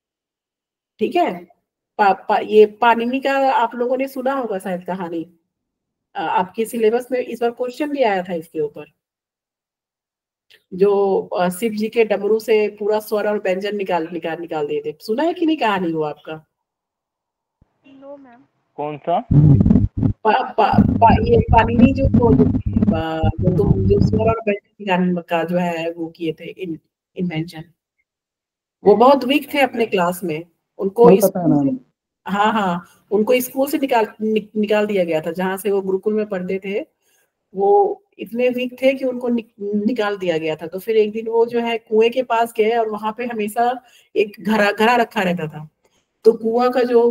ठीक है। पा, पा, ये पाणिनि का आप लोगों ने सुना होगा शायद कहानी, आपके सिलेबस में इस बार क्वेश्चन भी आया था इसके ऊपर, जो शिव जी के डमरू से पूरा स्वर और व्यंजन निकाल निकाल निकाल दिए थे। सुना है कि नहीं कहानी वो आपका? No ma'am. कौन सा? पा, पा, पा, ये पाणिनि जो जो तुम जो स्वर और व्यंजन का जो है वो किए थे इन इन्वेंशन, वो बहुत वीक थे अपने क्लास में, उनको स्कूल से, हाँ हाँ, उनको स्कूल से निकाल नि, निकाल दिया गया था, जहाँ से वो गुरुकुल में पढ़ते थे। वो इतने वीक थे कि उनको नि, निकाल दिया गया था। तो फिर एक दिन वो जो है कुएं के पास गए, और वहां पे हमेशा एक घड़ा घड़ा रखा रहता था। तो कुआं का जो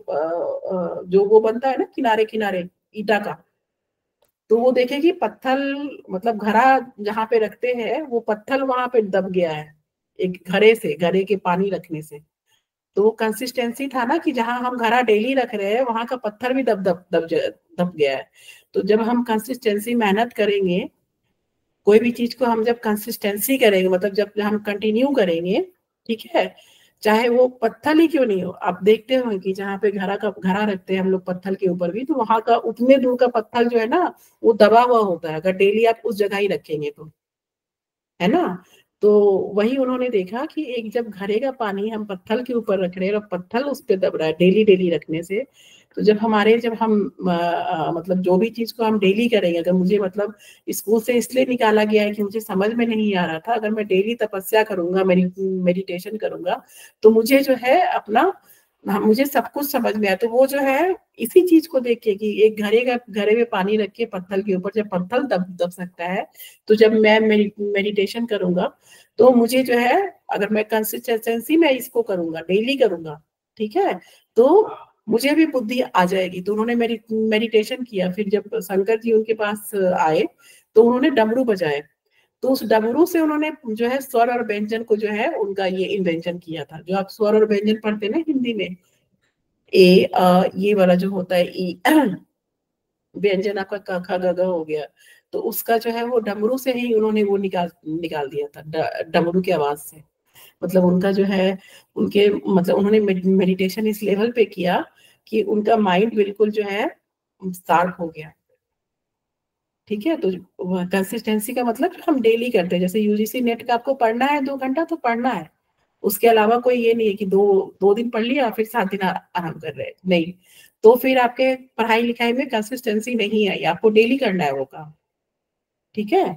वो जो वो बनता है ना किनारे किनारे ईटा का, तो वो देखे कि पत्थर, मतलब घड़ा जहाँ पे रखते हैं वो पत्थर वहां पे दब गया है, एक घड़े से, घड़े के पानी रखने से। तो वो कंसिस्टेंसी था ना कि जहां हम घड़ा डेली रख रहे हैं वहां का पत्थर भी दब दब दब दब गया है। तो जब हम कंसिस्टेंसी मेहनत करेंगे, कोई भी चीज को हम जब कंसिस्टेंसी करेंगे, मतलब जब हम कंटिन्यू करेंगे, ठीक है, चाहे वो पत्थर ही क्यों नहीं हो। आप देखते हो कि जहाँ पे घड़ा का घड़ा रखते हैं हम लोग पत्थर के ऊपर भी, तो वहां का उतने दूर का पत्थर जो है ना वो दबा हुआ होता है, अगर डेली आप उस जगह ही रखेंगे तो, है ना। तो वही उन्होंने देखा कि एक जब घड़े का पानी हम पत्थर के ऊपर रख रहे हैं और पत्थर उस पर दब रहा है डेली डेली रखने से, तो जब हमारे जब हम आ, आ, मतलब जो भी चीज को हम डेली करेंगे, अगर मुझे मतलब स्कूल से इसलिए निकाला गया है कि मुझे समझ में नहीं आ रहा था, अगर मैं डेली तपस्या करूंगा, मेरी मेडिटेशन करूंगा, तो मुझे जो है अपना, मुझे सब कुछ समझ में आया। तो वो जो है इसी चीज को देख के कि एक घड़े का घड़े में पानी रख के पत्थर के ऊपर जब पत्थर दब दब सकता है, तो जब मैं मेडिटेशन करूंगा तो मुझे जो है, अगर मैं कंसिस्टेंसी में इसको करूंगा, डेली करूंगा, ठीक है, तो मुझे भी बुद्धि आ जाएगी। तो उन्होंने मेरी मेडिटेशन किया। फिर जब शंकर जी उनके पास आए तो उन्होंने डमरू बजाए, तो उस डमरू से उन्होंने जो है स्वर और व्यंजन को जो है उनका ये इन्वेंशन किया था। जो आप स्वर और व्यंजन पढ़ते हैं ना हिंदी में, ए आ, ये वाला जो होता है ई, व्यंजन आपका क ख ग घ हो गया, तो उसका जो है वो डमरू से ही उन्होंने वो निकाल निकाल दिया था, डमरू की आवाज से। मतलब उनका जो है उनके मतलब उन्होंने मेडिटेशन इस लेवल पे किया कि उनका माइंड बिल्कुल जो है शार्प हो गया, ठीक है। तो कंसिस्टेंसी का मतलब हम डेली करते हैं। जैसे यूजीसी नेट का आपको पढ़ना है दो घंटा तो पढ़ना है, उसके अलावा कोई ये नहीं है कि दो दो दिन पढ़ लिया फिर सात दिन आराम कर रहे हैं, नहीं। तो फिर आपके पढ़ाई लिखाई में कंसिस्टेंसी नहीं आई, आपको डेली करना है वो काम, ठीक है।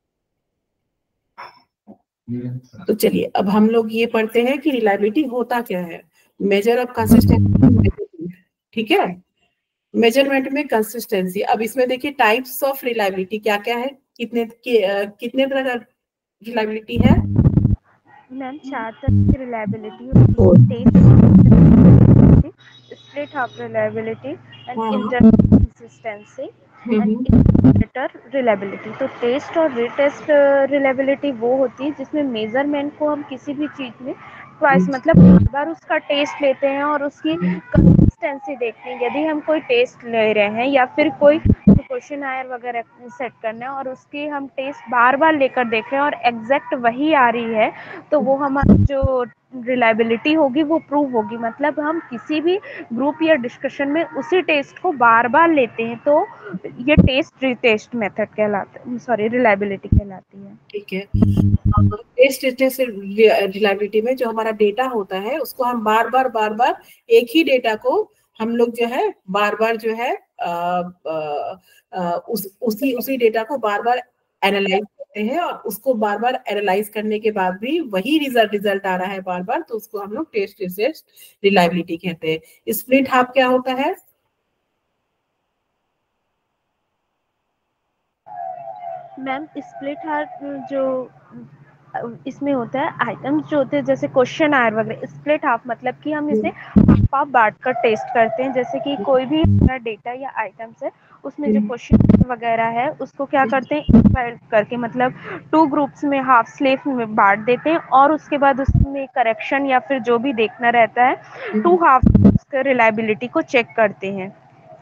तो चलिए अब हम लोग ये पढ़ते हैं कि रिलायबिलिटी होता क्या है। मेजर ऑफ कंसिस्टेंसी, ठीक है, मेजरमेंट में कंसिस्टेंसी। अब इसमें देखिए टाइप्स ऑफ रिलायबिलिटी क्या क्या है, कितने कि, uh, कितने तरह का रिलायबिलिटी है मैम? चार तरह की रिलायबिलिटी होती है, split half reliability and internal consistency and inter reliability. तो टेस्ट और रीटेस्ट रिलायबिलिटी वो होती है जिसमें मेजरमेंट को हम किसी भी चीज में ट्वाइस मतलब बार बार उसका टेस्ट लेते हैं और उसकी कंसिस्टेंसी देखते हैं। यदि हम कोई टेस्ट ले रहे हैं या फिर कोई क्वेश्चन आयर वगैरह सेट करना है और उसकी हम टेस्ट बार बार लेकर देख रहे हैं और एग्जैक्ट वही आ रही है, तो वो हमारी जो रिलायबिलिटी होगी वो प्रूव होगी। मतलब हम किसी भी ग्रुप या डिस्कशन में उसी टेस्ट को बार बार लेते हैं, तो ये टेस्ट रीटेस्ट मेथड कहलाता, सॉरी रिलायबिलिटी कहलाती है। ठीक है, टेस्ट टेस्ट रिलायबिलिटी में जो हमारा डेटा होता है उसको हम बार बार बार बार एक ही डेटा को हम लोग जो है बार बार जो है आ, आ, आ, उस उसी उसी डेटा को बार बार एनालाइज करते हैं और उसको बार बार एनालाइज करने के बाद भी वही रिजल्ट रिजल्ट आ रहा है बार बार, तो उसको हम लोग टेस्ट टेस्ट रिलायबिलिटी कहते हैं। स्प्लिट हाफ क्या होता है? मैम स्प्लिट हाफ जो इसमें होता है, आइटम्स जो होते हैं जैसे क्वेश्चन आयर वगैरह, स्प्लिट हाफ मतलब कि हम इसे हाफ बांट कर टेस्ट करते हैं। जैसे कि कोई भी हमारा डेटा या आइटम्स है उसमें जो क्वेश्चन वगैरह है उसको क्या करते हैं, इन्वर्ट करके मतलब टू ग्रुप्स में हाफ स्लेव में बांट देते हैं और उसके बाद उसमें करेक्शन या फिर जो भी देखना रहता है टू हाफ रिलायबिलिटी को चेक करते हैं।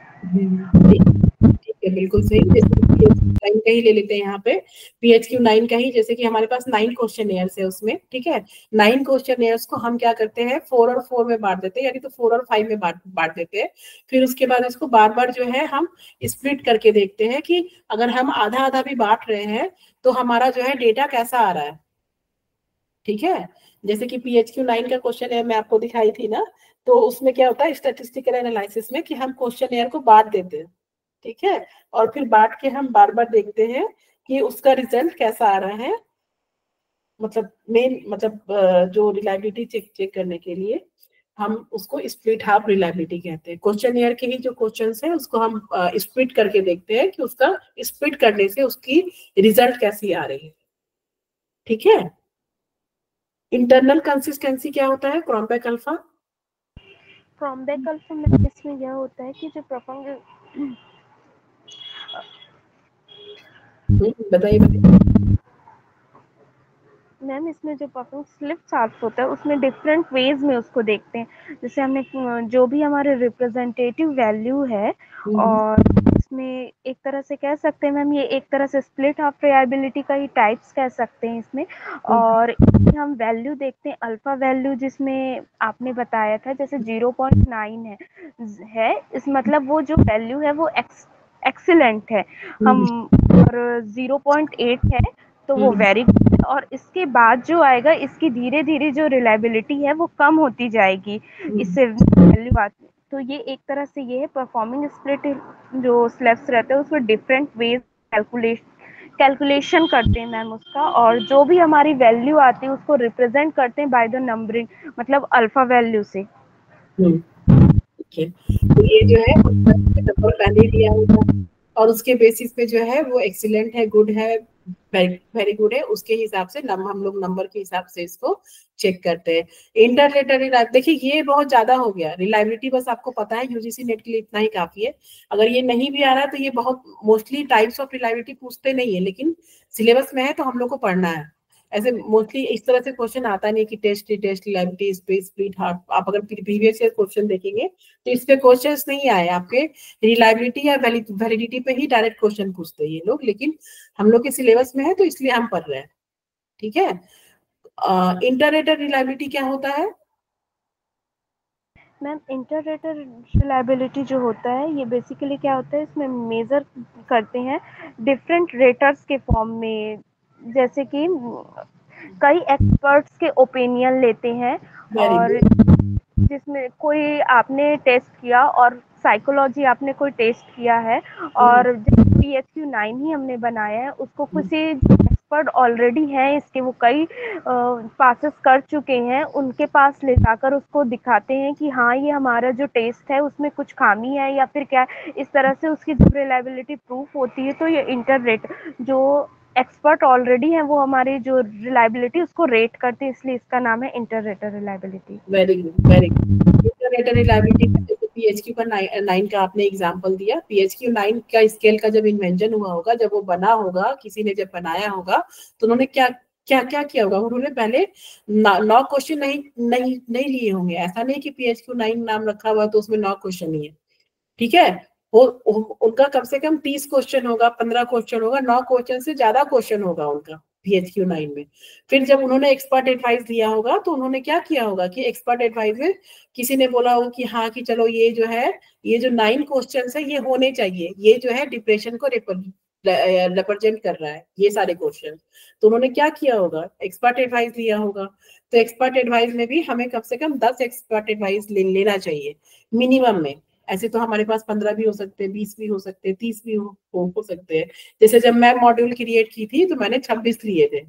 ठीक है, बिल्कुल सही। जैसे नाइन का ही ले लेते हैं यहाँ पे, पीएचक्यू नाइन का ही, जैसे कि हमारे पास नाइन क्वेश्चन एयर्स है उसमें, ठीक है। नाइन क्वेश्चन एयर्स को हम क्या करते हैं, फोर और फोर में बांट देते हैं, यानी तो फोर और फाइव में बांट बांट देते हैं। फिर उसके बाद इसको बार बार जो है हम स्प्लिट करके देखते हैं कि अगर हम आधा आधा भी बांट रहे हैं तो हमारा जो है डेटा कैसा आ रहा है, ठीक है। जैसे कि पीएचक्यू नाइन का क्वेश्चन एयर मैं आपको दिखाई थी ना, तो उसमें क्या होता है स्टैटिस्टिकल एनालिसिस में कि हम क्वेश्चन एयर को बांट देते हैं, ठीक है, और फिर बांट के हम बार बार देखते हैं कि उसका रिजल्ट कैसा आ रहा है। मतलब मेन मतलब जो रिलायबिलिटी चेक चेक करने के लिए हम उसको स्प्लिट हाफ रिलायबिलिटी कहते हैं। क्वेश्चन एयर के ही जो क्वेश्चंस है उसको हम स्प्लिट करके देखते हैं कि उसका स्प्लिट करने से उसकी रिजल्ट कैसी आ रही है, ठीक है। इंटरनल कंसिस्टेंसी क्या होता है, क्रॉम्बेक अल्फा? क्रॉम्बेक अल्फा में इसमें यह होता है कि जो परफॉर्म बताइए बताइए। मैम इसमें जो परफॉर्म स्लिप चार्ट होता है उसमें डिफरेंट वेज में उसको देखते हैं। जैसे हमने जो भी हमारे रिप्रेजेंटेटिव वैल्यू है और इसमें एक तरह से कह सकते हैं मैम, ये एक तरह से स्प्लिट ऑफ रिलायबिलिटी का ही टाइप्स कह सकते हैं इसमें। और हम वैल्यू देखते हैं अल्फा वैल्यू, जिसमें आपने बताया था जैसे ज़ीरो पॉइंट नाइन है है इस मतलब वो जो वैल्यू है वो एक्स एक्सीलेंट है हम, और ज़ीरो पॉइंट एट है तो वो वेरी गुड है। और इसके बाद जो आएगा इसकी धीरे धीरे जो रिलायबिलिटी है वो कम होती जाएगी इससे वैल्यू आती। तो ये एक तरह से ये है परफॉर्मिंग स्प्लिट जो स्लेब्स रहते हैं उसमें डिफरेंट वेज कैलकुलेशन कैलकुलेशन करते हैं मैम उसका, और जो भी हमारी वैल्यू आती है उसको रिप्रेजेंट करते हैं बाय द नंबरिंग मतलब अल्फा वैल्यू से। ठीक है, तो ये जो है नंबर पहले दिया होगा और उसके बेसिस पे जो है वो एक्सीलेंट है, गुड है, वेरी गुड है, उसके हिसाब से नम, हम लोग नंबर के हिसाब से इसको चेक करते हैं। इंटरलेटर देखिए ये बहुत ज्यादा हो गया, रिलायबिलिटी बस आपको पता है यूजीसी नेट के लिए इतना ही काफी है। अगर ये नहीं भी आ रहा है तो ये बहुत मोस्टली टाइप्स ऑफ रिलायबिलिटी पूछते नहीं है, लेकिन सिलेबस में है तो हम लोग को पढ़ना है। ऐसे मोस्टली इस तरह से क्वेश्चन आता नहीं कि test test reliability space split half. आप अगर प्रीवियस ईयर क्वेश्चन देखेंगे तो इस पे क्वेश्चंस नहीं आए आपके, रिलायबिलिटी या वैलिडिटी पे ही डायरेक्ट क्वेश्चन पूछते हैं ये लोग, लेकिन हम लोग के सिलेबस में है तो इसलिए हम पढ़ रहे हैं, ठीक है। इंटररेटर रिलायबिलिटी क्या होता है मैम? इंटररेटर रिलायबिलिटी जो होता है ये बेसिकली क्या होता है, इसमें मेजर करते हैं डिफरेंट रेटर्स के फॉर्म में। जैसे कि कई एक्सपर्ट्स के ओपिनियन लेते हैं, और जिसमें कोई आपने टेस्ट किया और साइकोलॉजी आपने कोई टेस्ट किया है, और पी एच क्यू नाइन ही हमने बनाया है, उसको किसी एक्सपर्ट ऑलरेडी हैं इसके, वो कई पासेस कर चुके हैं, उनके पास ले जाकर उसको दिखाते हैं कि हाँ ये हमारा जो टेस्ट है उसमें कुछ खामी है या फिर क्या, इस तरह से उसकी जब रिलायबिलिटी प्रूफ होती है तो ये इंटर रेट जो एक्सपर्ट ऑलरेडी हैं वो हमारी जो रिलायबिलिटी उसको रेट करते हैं, इसलिए इसका नाम है inter rater reliability. Very good, very good. Inter rater reliability जैसे पी एच क्यू का नाइन का आपने एग्जांपल दिया, पी एच क्यू नाइन का स्केल का जब इन्वेंशन हुआ होगा, जब वो बना होगा, किसी ने जब बनाया होगा, तो उन्होंने क्या क्या क्या किया होगा, उन्होंने पहले नौ क्वेश्चन नहीं नहीं नहीं लिए होंगे। ऐसा नहीं कि पी एच क्यू नाइन नाम रखा हुआ तो उसमें नौ क्वेश्चन ही है, ठीक है, वो उनका कम से कम तीस क्वेश्चन होगा, पंद्रह क्वेश्चन होगा, नौ क्वेश्चन से ज्यादा क्वेश्चन होगा उनका पी एच क्यू नाइन में। फिर जब उन्होंने एक्सपर्ट एडवाइस दिया होगा तो उन्होंने क्या किया होगा कि एक्सपर्ट एडवाइस में किसी ने बोला होगा कि हाँ कि चलो ये जो है, ये जो नाइन क्वेश्चन है ये होने चाहिए, ये जो है डिप्रेशन को रिप्रेजेंट कर रहा है ये सारे क्वेश्चन। तो उन्होंने क्या किया होगा, एक्सपर्ट एडवाइस दिया होगा। तो एक्सपर्ट एडवाइस में भी हमें कम से कम दस एक्सपर्ट एडवाइस ले, लेना चाहिए मिनिमम में। ऐसे तो हमारे पास पंद्रह भी हो सकते हैं, बीस भी हो सकते हैं, तीस भी हो, हो, हो सकते हैं। जैसे जब मैं मॉड्यूल क्रिएट की थी तो मैंने छब्बीस लिए थे,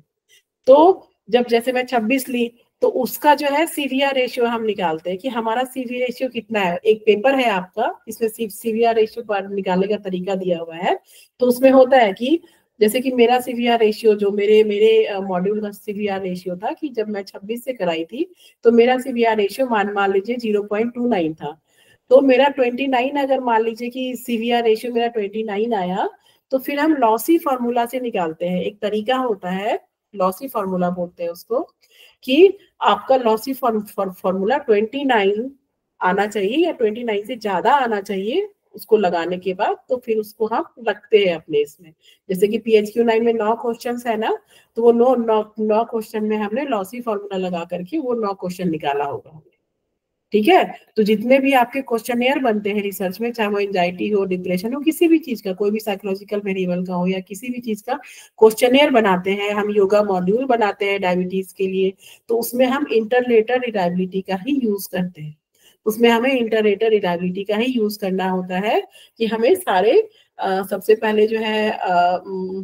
तो जब जैसे मैं छब्बीस ली तो उसका जो है सीवीआर रेशियो हम निकालते हैं कि हमारा सीवी रेशियो कितना है। एक पेपर है आपका, इसमें सीवीआर रेशियो पर निकालने का तरीका दिया हुआ है। तो उसमें होता है कि जैसे कि मेरा सीवीआर रेशियो जो मेरे मेरे मॉड्यूल का सीवीआर रेशियो था कि जब मैं छब्बीस से कराई थी तो मेरा सीवीआर रेशियो मान मान लीजिए जीरो पॉइंट टू नाइन था। तो मेरा उनतीस अगर मान लीजिए कि सीवीआर रेशियो मेरा उनतीस आया, तो फिर हम लॉसी फार्मूला से निकालते हैं। एक तरीका होता है, लॉसी फार्मूला बोलते हैं उसको, कि आपका लॉसी फार्मूला उनतीस आना चाहिए या उनतीस से ज्यादा आना चाहिए उसको लगाने के बाद, तो फिर उसको हम रखते हैं अपने इसमें। जैसे कि पी एच क्यू नाइन में नौ क्वेश्चन है ना, तो वो नौ नौ नौ क्वेश्चन में हमने लॉसी फार्मूला लगा करके वो नौ क्वेश्चन निकाला होगा, ठीक है। तो जितने भी आपके क्वेश्चनियर बनते हैं रिसर्च में, चाहे वो एंजाइटी हो, डिप्रेशन हो, किसी भी चीज का, कोई भी साइकोलॉजिकल वेरिएबल का हो या किसी भी चीज का क्वेश्चनियर बनाते हैं हम, योगा मॉड्यूल बनाते हैं डायबिटीज के लिए, तो उसमें हम इंटरलेटर रिलायबिलिटी का ही यूज करते हैं। उसमें हमें इंटरलेटर रिलायबिलिटी का ही यूज करना होता है कि हमें सारे आ, सबसे पहले जो है आ,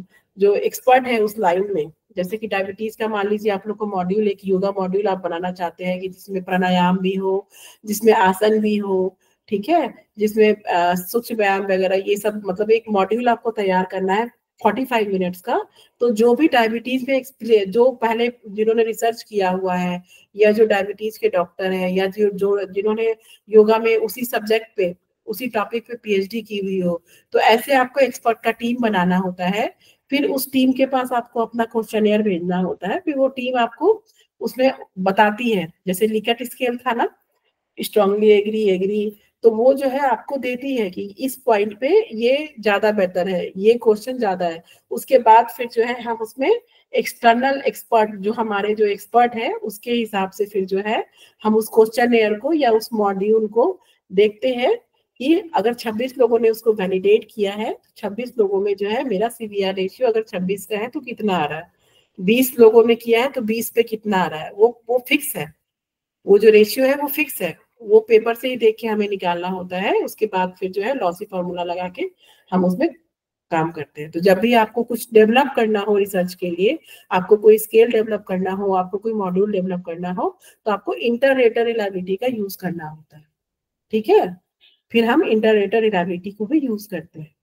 जो एक्सपर्ट है उस लाइन में, जैसे कि डायबिटीज का मान लीजिए आप लोग को मॉड्यूल, एक योगा मॉड्यूल आप बनाना चाहते हैं कि जिसमें प्राणायाम भी हो, जिसमें आसन भी हो, ठीक है, जिसमें सूक्ष्म व्यायाम वगैरह ये सब, मतलब एक मॉड्यूल आपको तैयार करना है पैंतालीस मिनट्स का। तो जो भी डायबिटीज में जो पहले जिन्होंने रिसर्च किया हुआ है, या जो डायबिटीज के डॉक्टर हैं, या जो जो जिन्होंने योगा में उसी सब्जेक्ट पे, उसी टॉपिक पे पीएचडी की हुई हो, तो ऐसे आपको एक्सपर्ट का टीम बनाना होता है। फिर उस टीम के पास आपको अपना क्वेश्चनियर भेजना होता है, फिर वो टीम आपको उसमें बताती है, जैसे लिकट स्केल था ना, स्ट्रांगली एग्री एग्री, तो वो जो है आपको देती है कि इस पॉइंट पे ये ज्यादा बेहतर है, ये क्वेश्चन ज्यादा है। उसके बाद फिर जो है हम उसमें एक्सटर्नल एक्सपर्ट, जो हमारे जो एक्सपर्ट है उसके हिसाब से फिर जो है हम उस क्वेश्चनियर को या उस मॉड्यूल को देखते हैं कि अगर छब्बीस लोगों ने उसको वैलिडेट किया है, छब्बीस लोगों में जो है मेरा सीवीआर रेशियो अगर छब्बीस का है तो कितना आ रहा है, बीस लोगों ने किया है तो बीस पे कितना आ रहा है, वो वो फिक्स है, वो जो रेशियो है वो फिक्स है, वो पेपर से ही देख के हमें निकालना होता है। उसके बाद फिर जो है लॉसी फार्मूला लगा के हम उसमें काम करते हैं। तो जब भी आपको कुछ डेवलप करना हो रिसर्च के लिए, आपको कोई स्केल डेवलप करना हो, आपको कोई मॉड्यूल डेवलप करना हो, तो आपको इंटर-रेटर रिलायबिलिटी का यूज करना होता है, ठीक है। फिर हम इंटर-रेटर रिलायबिलिटी को भी यूज करते हैं।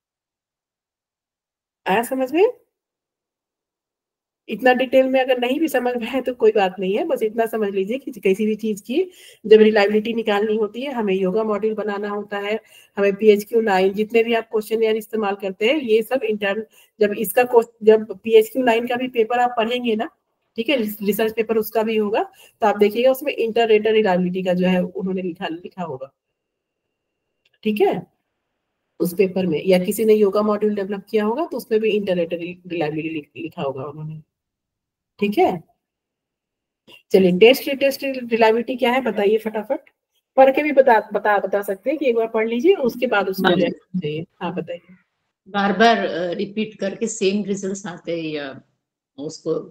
आया समझ में? इतना डिटेल में अगर नहीं भी समझ में है तो कोई बात नहीं है, बस इतना समझ लीजिए कि किसी भी चीज की जब रिलायबिलिटी निकालनी होती है, हमें योगा मॉड्यूल बनाना होता है, हमें पी एच क्यू नाइन, जितने भी आप क्वेश्चन यार इस्तेमाल करते हैं, ये सब इंटर्न, जब इसका जब पी एच क्यू नाइन का भी पेपर आप पढ़ेंगे ना, ठीक है, रिसर्च पेपर उसका भी होगा, तो आप देखिएगा उसमें इंटर-रेटर रिलायबिलिटी का जो है उन्होंने लिखा लिखा होगा, ठीक है, उस पेपर में, या किसी ने योगा मॉड्यूल डेवलप किया होगा तो उसमें भी इंटर-रेटर रिलायबिलिटी लिखा होगा उन्होंने, ठीक है। चलिए, टेस्ट टेस्ट रिलायबिलिटी क्या है बताइए फटाफट, पढ़ के भी बता बता बता सकते हैं कि एक बार पढ़ लीजिए, उसके बाद उसको चाहिए। हाँ बताइए। बार बार रिपीट करके सेम रिजल्ट्स आते हैं या उसको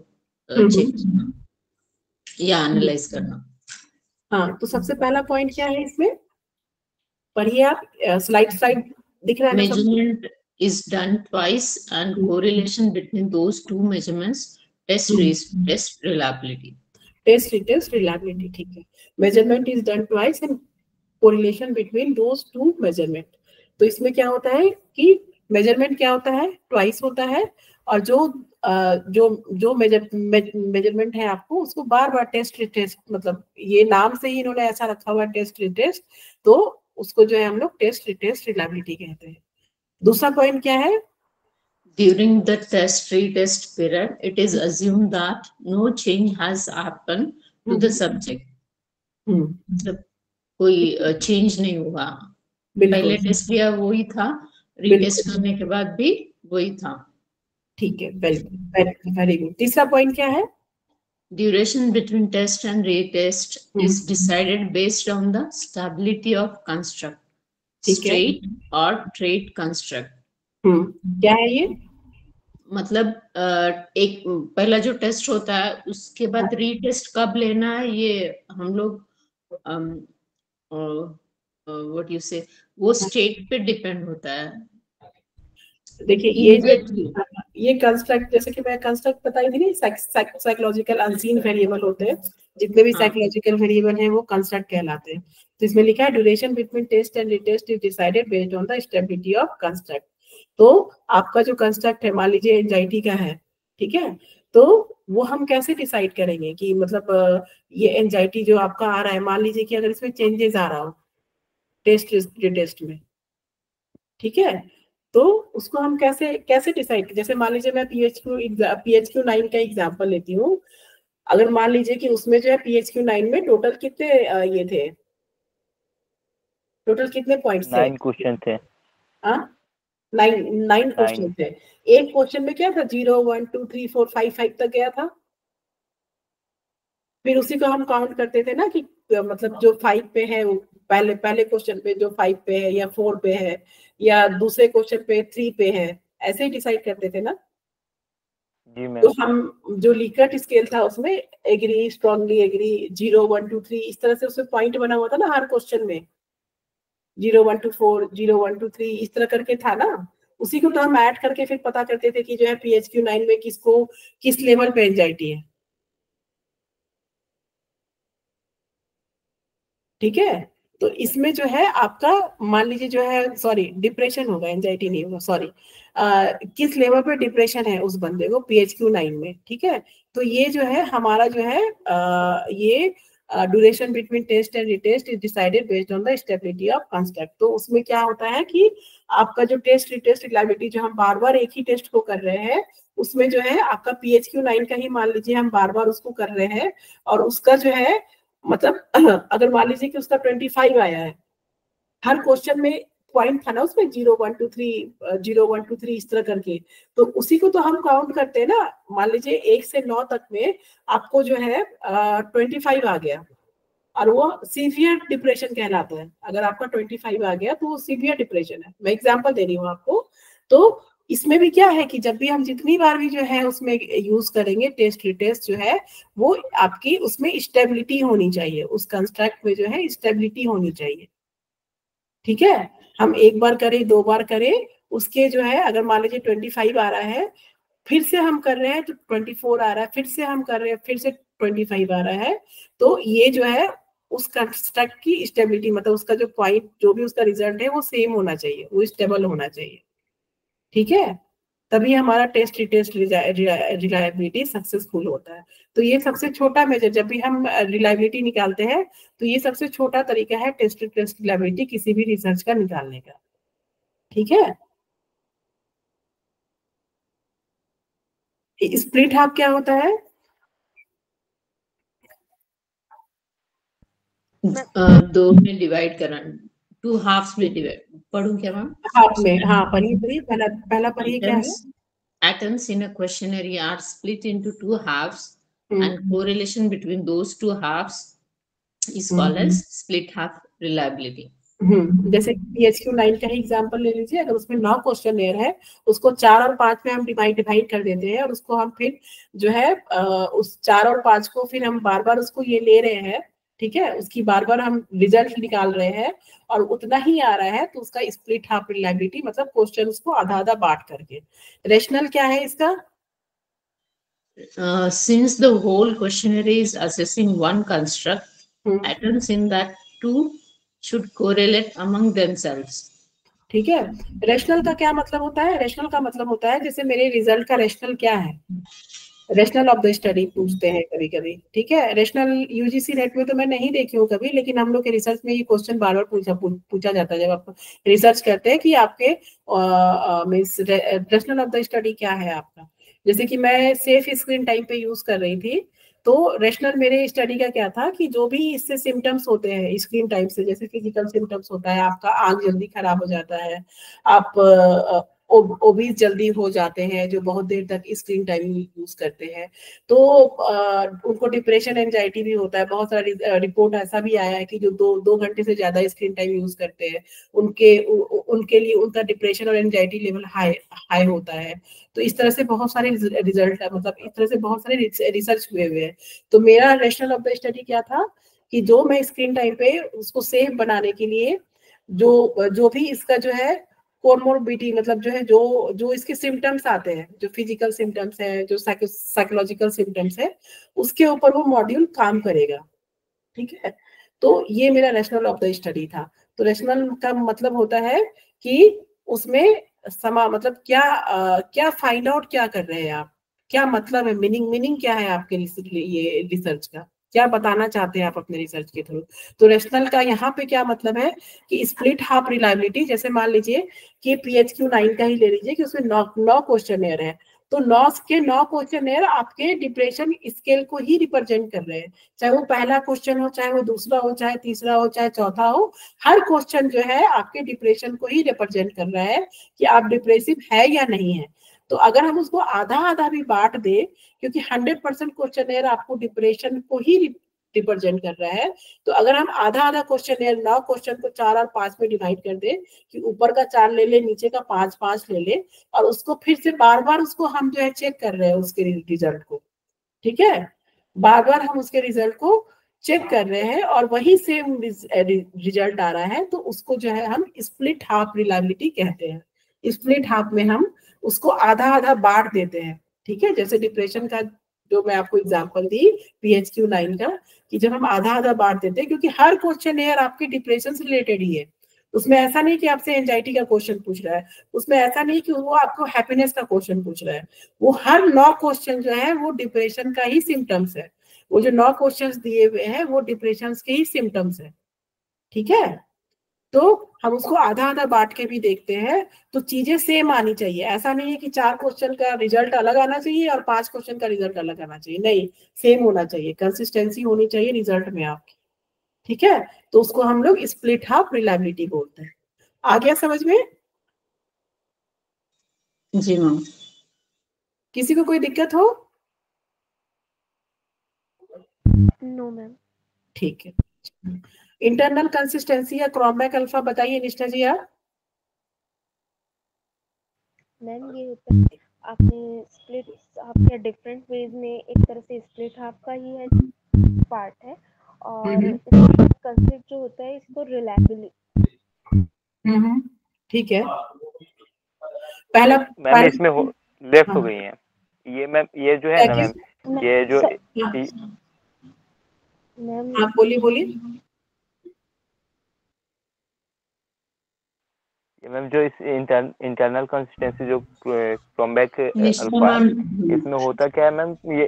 चेक करना या एनालाइज करना। हाँ, तो सबसे पहला पॉइंट क्या है इसमें, पढ़िए आप, स्लाइड स्लाइड दिख रहा है ना? Measurement is done twice and correlation between those two measurements test test reliability. Test retest reliability, ठीक है। Measurement is done twice and correlation between those two measurement. तो इसमें क्या होता है कि measurement क्या होता है, twice होता है, और जो uh, जो जो मेजर मेजरमेंट है आपको उसको बार बार टेस्ट रिटेस्ट, मतलब ये नाम से ही इन्होंने ऐसा रखा हुआ टेस्ट रिटेस्ट, तो उसको जो है हम लोग टेस्ट रिटेस्ट रिलायबिलिटी कहते हैं। दूसरा पॉइंट क्या है, during the test retest period it is assumed that no change has happened to the subject. मतलब कोई चेंज नहीं हुआ, पहले टेस्ट लिया वही था, रीटेस्ट करने के बाद भी वही था। ठीक है, वेरी वेरी गुड। तीसरा पॉइंट क्या है, duration between test and retest is decided based on the stability of construct, straight or trait construct. क्या है ये, मतलब एक पहला जो टेस्ट होता है उसके बाद रीटेस्ट कब लेना है ये हम लोग व्हाट यू से वो स्टेट पे डिपेंड होता है। देखिए ये ये कंस्ट्रक्ट, जैसे कि मैं कंस्ट्रक्ट बताई थी ना, साइकोलॉजिकल अनसीन वेरिएबल होते हैं, जितने भी साइकोलॉजिकल वेरिएबल हैं वो कंस्ट्रक्ट कहलाते हैं। तो इसमें लिखा है duration between test and retest is decided based on the stability of construct. तो आपका जो कंस्ट्रक्ट है, मान लीजिए एंजाइटी का है, ठीक है, तो वो हम कैसे डिसाइड करेंगे कि मतलब ये एंजाइटी जो आपका आ रहा है, मान लीजिए कि अगर इसमें चेंजेस आ रहा हो टेस्ट रिटेस्ट में, ठीक है, तो उसको हम कैसे कैसे डिसाइड, जैसे मान लीजिए मैं पीएचक्यू पीएचक्यू नाइन का एग्जांपल लेती हूँ। अगर मान लीजिए कि उसमें जो है पीएचक्यू नाइन में टोटल कितने ये थे, टोटल कितने पॉइंट्स थे, नाइन क्वेश्चन थे। हाँ, नाइन नाइन क्वेश्चन थे। एक क्वेश्चन में क्या था, zero one two three four five five तक गया था। फिर उसी को हम काउंट करते थे ना कि मतलब जो फाइव पे है वो पहले पहले क्वेश्चन पे जो फाइव पे है या फोर पे है या दूसरे क्वेश्चन पे थ्री पे है, ऐसे ही डिसाइड करते थे ना। जी मैम। तो हम जो लीकर्ट स्केल था उसमें agree, strongly agree, zero one two three, इस तरह से उसमें पॉइंट बना हुआ था ना हर क्वेश्चन में, zero one two four, zero one two three, इस तरह करके था ना। उसी को तो हम ऐड करके फिर पता करते थे कि जो है पीएचक्यू नाइन में किसको किस लेवल पे एंजाइटी है, ठीक है। तो इसमें जो है आपका मान लीजिए जो है, सॉरी डिप्रेशन होगा, एंजाइटी नहीं होगा, सॉरी, किस लेवल पे डिप्रेशन है उस बंदे को पीएचक्यू नाइन में, ठीक है। तो ये जो है हमारा जो है आ, ये duration between test and retest is decided based on the stability of construct. तो उसमें क्या होता है कि आपका जो टेस्ट रिटेस्ट रिलायबिलिटी जो हम बार बार एक ही टेस्ट को कर रहे हैं, उसमें जो है आपका पीएचक्यू नाइन का ही मान लीजिए हम बार बार उसको कर रहे हैं, और उसका जो है मतलब अगर मान लीजिए कि उसका ट्वेंटी फाइव आया है, हर क्वेश्चन में पॉइंट था ना उसमें zero one two three zero one two three इस तरह करके, तो उसी को तो हम काउंट करते हैं ना। मान लीजिए एक से नौ तक में आपको जो है ट्वेंटी फाइव आ गया, और वो सीवियर डिप्रेशन कहलाता है। अगर आपका ट्वेंटी फाइव आ गया तो वो सीवियर डिप्रेशन है। मैं एग्जांपल दे रही हूँ आपको। तो इसमें भी क्या है कि जब भी हम जितनी बार भी जो है उसमें यूज करेंगे टेस्ट रिटेस्ट जो है, वो आपकी उसमें स्टेबिलिटी होनी चाहिए, उस कंस्ट्रक्ट में जो है स्टेबिलिटी होनी चाहिए, ठीक है। हम एक बार करें, दो बार करें, उसके जो है अगर मान लीजिए ट्वेंटी फाइव आ रहा है, फिर से हम कर रहे हैं तो ट्वेंटी फोर आ रहा है, फिर से हम कर रहे हैं, फिर से ट्वेंटी फाइव आ रहा है, तो ये जो है उस कंस्ट्रक्ट की स्टेबिलिटी, मतलब उसका जो पॉइंट जो भी उसका रिजल्ट है वो सेम होना चाहिए, वो स्टेबल होना चाहिए, ठीक है। तभी हमारा टेस्ट रिटेस्ट रिलायबिलिटी सक्सेसफुल होता है। तो ये सबसे छोटा मेजर, जब भी हम रिलायबिलिटी निकालते हैं तो ये सबसे छोटा तरीका है टेस्ट रिटेस्ट रिलायबिलिटी किसी भी रिसर्च का निकालने का, ठीक है। स्प्लिट हाफ क्या होता है, दो में डिवाइड करना, टू हाफ्स में डिवाइड, पढ़ूं क्या मैम? हाफ में, हाँ पढ़िए पढ़िए, पहला पहला पढ़िए क्या है। Atoms in a questionnaire are split into two halves, hmm. and correlation between those two halves is called hmm. as split half reliability. हम्म जैसे पी एच क्यू नाइन का ही एग्जाम्पल ले लीजिए, अगर उसमें नौ क्वेश्चन एयर है, उसको चार और पांच में हम डिवाइड डिवाइड कर देते हैं, और उसको हम फिर जो है आ, उस चार और पांच को फिर हम बार बार उसको ये ले रहे हैं, ठीक है, उसकी बार बार हम रिजल्ट निकाल रहे हैं और उतना ही आ रहा है, तो उसका स्प्लिट हाफ रिलायबिलिटी, मतलब क्वेश्चन को आधा आधा बांट करके। रेशनल क्या है इसका? Uh, since the whole questionnaire is assessing one construct, hmm, atoms in that two should correlate among themselves. ठीक है। रेशनल का क्या मतलब होता है? रेशनल का मतलब होता है जैसे मेरे रिजल्ट का रेशनल क्या है, रेशनल ऑफ द स्टडी पूछते हैं कभी कभी, ठीक है। रेशनल यूजीसी नेट में तो मैं नहीं देखी हूँ कभी, लेकिन हम लोग के रिसर्च में ये क्वेश्चन बार बार पूछा पूछा जाता है जब आप रिसर्च करते हैं कि आपके means rational of the study क्या है आपका। जैसे कि मैं सेफ स्क्रीन टाइम पे यूज कर रही थी, तो रेशनल मेरे स्टडी का क्या था कि जो भी इससे सिम्टम्स होते हैं स्क्रीन टाइम से, जैसे फिजिकल सिम्टम्स होता है, आपका आंख जल्दी खराब हो जाता है, आप ओबीज जल्दी हो जाते हैं जो बहुत देर तक स्क्रीन टाइम यूज करते हैं, तो आ, उनको डिप्रेशन एंजाइटी भी होता है। बहुत सारा रिपोर्ट ऐसा भी आया है कि जो दो दो घंटे से ज्यादा स्क्रीन टाइम यूज करते हैं, उनके उ, उनके लिए उनका डिप्रेशन और एंजाइटी लेवल हाई हाई होता है। तो इस तरह से बहुत सारे रिजल्ट है, मतलब इस तरह से बहुत सारे रिसर्च हुए हुए हैं। तो मेरा रेशनल ऑफ द स्टडी क्या था कि जो मैं स्क्रीन टाइम पे उसको सेफ बनाने के लिए जो जो भी इसका जो है कोमोर्बिडिटी, मतलब जो है जो जो इसके सिम्टम्स आते हैं, जो फिजिकल सिम्टम्स है, जो साइकोलॉजिकल सिम्टम्स है, उसके ऊपर वो मॉड्यूल काम करेगा, ठीक है। तो ये मेरा रेशनल ऑफ द स्टडी था। तो रेशनल का मतलब होता है कि उसमें समा मतलब क्या आ, क्या फाइंड आउट क्या कर रहे हैं आप, क्या मतलब है, मीनिंग मीनिंग क्या है आपके ये रिसर्च का, क्या बताना चाहते हैं आप अपने रिसर्च के थ्रू। तो रेशनल का यहाँ पे क्या मतलब है कि स्प्लिट हाफ रिलायबिलिटी, जैसे मान लीजिए कि पी एच क्यू नाइन का ही ले लीजिए कि उसमें नौ नौ क्वेश्चन है, तो नौ के नौ क्वेश्चन आपके डिप्रेशन स्केल को ही रिप्रेजेंट कर रहे हैं, चाहे वो पहला क्वेश्चन हो, चाहे वो दूसरा हो, चाहे तीसरा हो, चाहे चौथा हो, हर क्वेश्चन जो है आपके डिप्रेशन को ही रिप्रेजेंट कर रहा है कि आप डिप्रेसिव है या नहीं है। तो अगर हम उसको आधा आधा भी बांट दे, क्योंकि हंड्रेड परसेंट क्वेश्चन आपको डिप्रेशन को ही रिप्रेजेंट कर रहा है, तो अगर हम आधा आधा क्वेश्चन नौ क्वेश्चन को चार और पांच में डिवाइड कर दे, कि ऊपर का चार ले ले, नीचे का पांच पांच ले ले, और उसको फिर से बार बार उसको हम जो है चेक कर रहे हैं उसके रिजल्ट को, ठीक है, बार बार हम उसके रिजल्ट को चेक कर रहे हैं और वही सेम रिजल्ट आ रहा है, तो उसको जो है हम स्प्लिट हाफ रिलायबिलिटी कहते हैं। स्प्लिट हाफ में हम उसको आधा आधा बांट देते हैं, ठीक है। जैसे डिप्रेशन का जो मैं आपको एग्जांपल दी पी एच क्यू नाइन का, कि जब हम आधा आधा बांट देते हैं, क्योंकि हर क्वेश्चन एयर आपके डिप्रेशन से रिलेटेड ही है, उसमें ऐसा नहीं कि आपसे एंजाइटी का क्वेश्चन पूछ रहा है, उसमें ऐसा नहीं कि वो आपको हैप्पीनेस का क्वेश्चन पूछ रहा है, वो हर नौ क्वेश्चन जो है वो डिप्रेशन का ही सिम्टम्स है, वो जो नौ क्वेश्चंस दिए हुए हैं वो डिप्रेशन के ही सिम्टम्स है, ठीक है। तो हम उसको आधा आधा बांट के भी देखते हैं, तो चीजें सेम आनी चाहिए, ऐसा नहीं है कि चार क्वेश्चन का रिजल्ट अलग आना चाहिए और पांच क्वेश्चन का रिजल्ट अलग आना चाहिए, नहीं, सेम होना चाहिए, कंसिस्टेंसी होनी चाहिए रिजल्ट में आपकी, ठीक है। तो उसको हम लोग स्प्लिट हाफ रिलायबिलिटी बोलते हैं। आ गया समझ में? जी मैम। किसी को कोई दिक्कत हो? No ma'am. ठीक है। इंटरनल कंसिस्टेंसी या क्रॉमबैक अल्फा बताइए निष्ठा जी आप। मैम ये होता है आपने स्प्लिट हाफ या डिफरेंट वेज में, एक तरह से स्प्लिट हाफ का ही है पार्ट है, और इसका कंसेप्ट जो होता है इसको रिलायबिलिटी। हम्म ठीक है। पहला मैम इसमें हो लेफ्ट हो गई है ये मैम, ये जो है ना मैम, ये जो मैम आप बोलिए बोलिए मैम, जो इस इंटर, इंटरनल कंसिस्टेंसी जो क्रॉमबैक अल्फा है, इसमें होता क्या है मैम? ये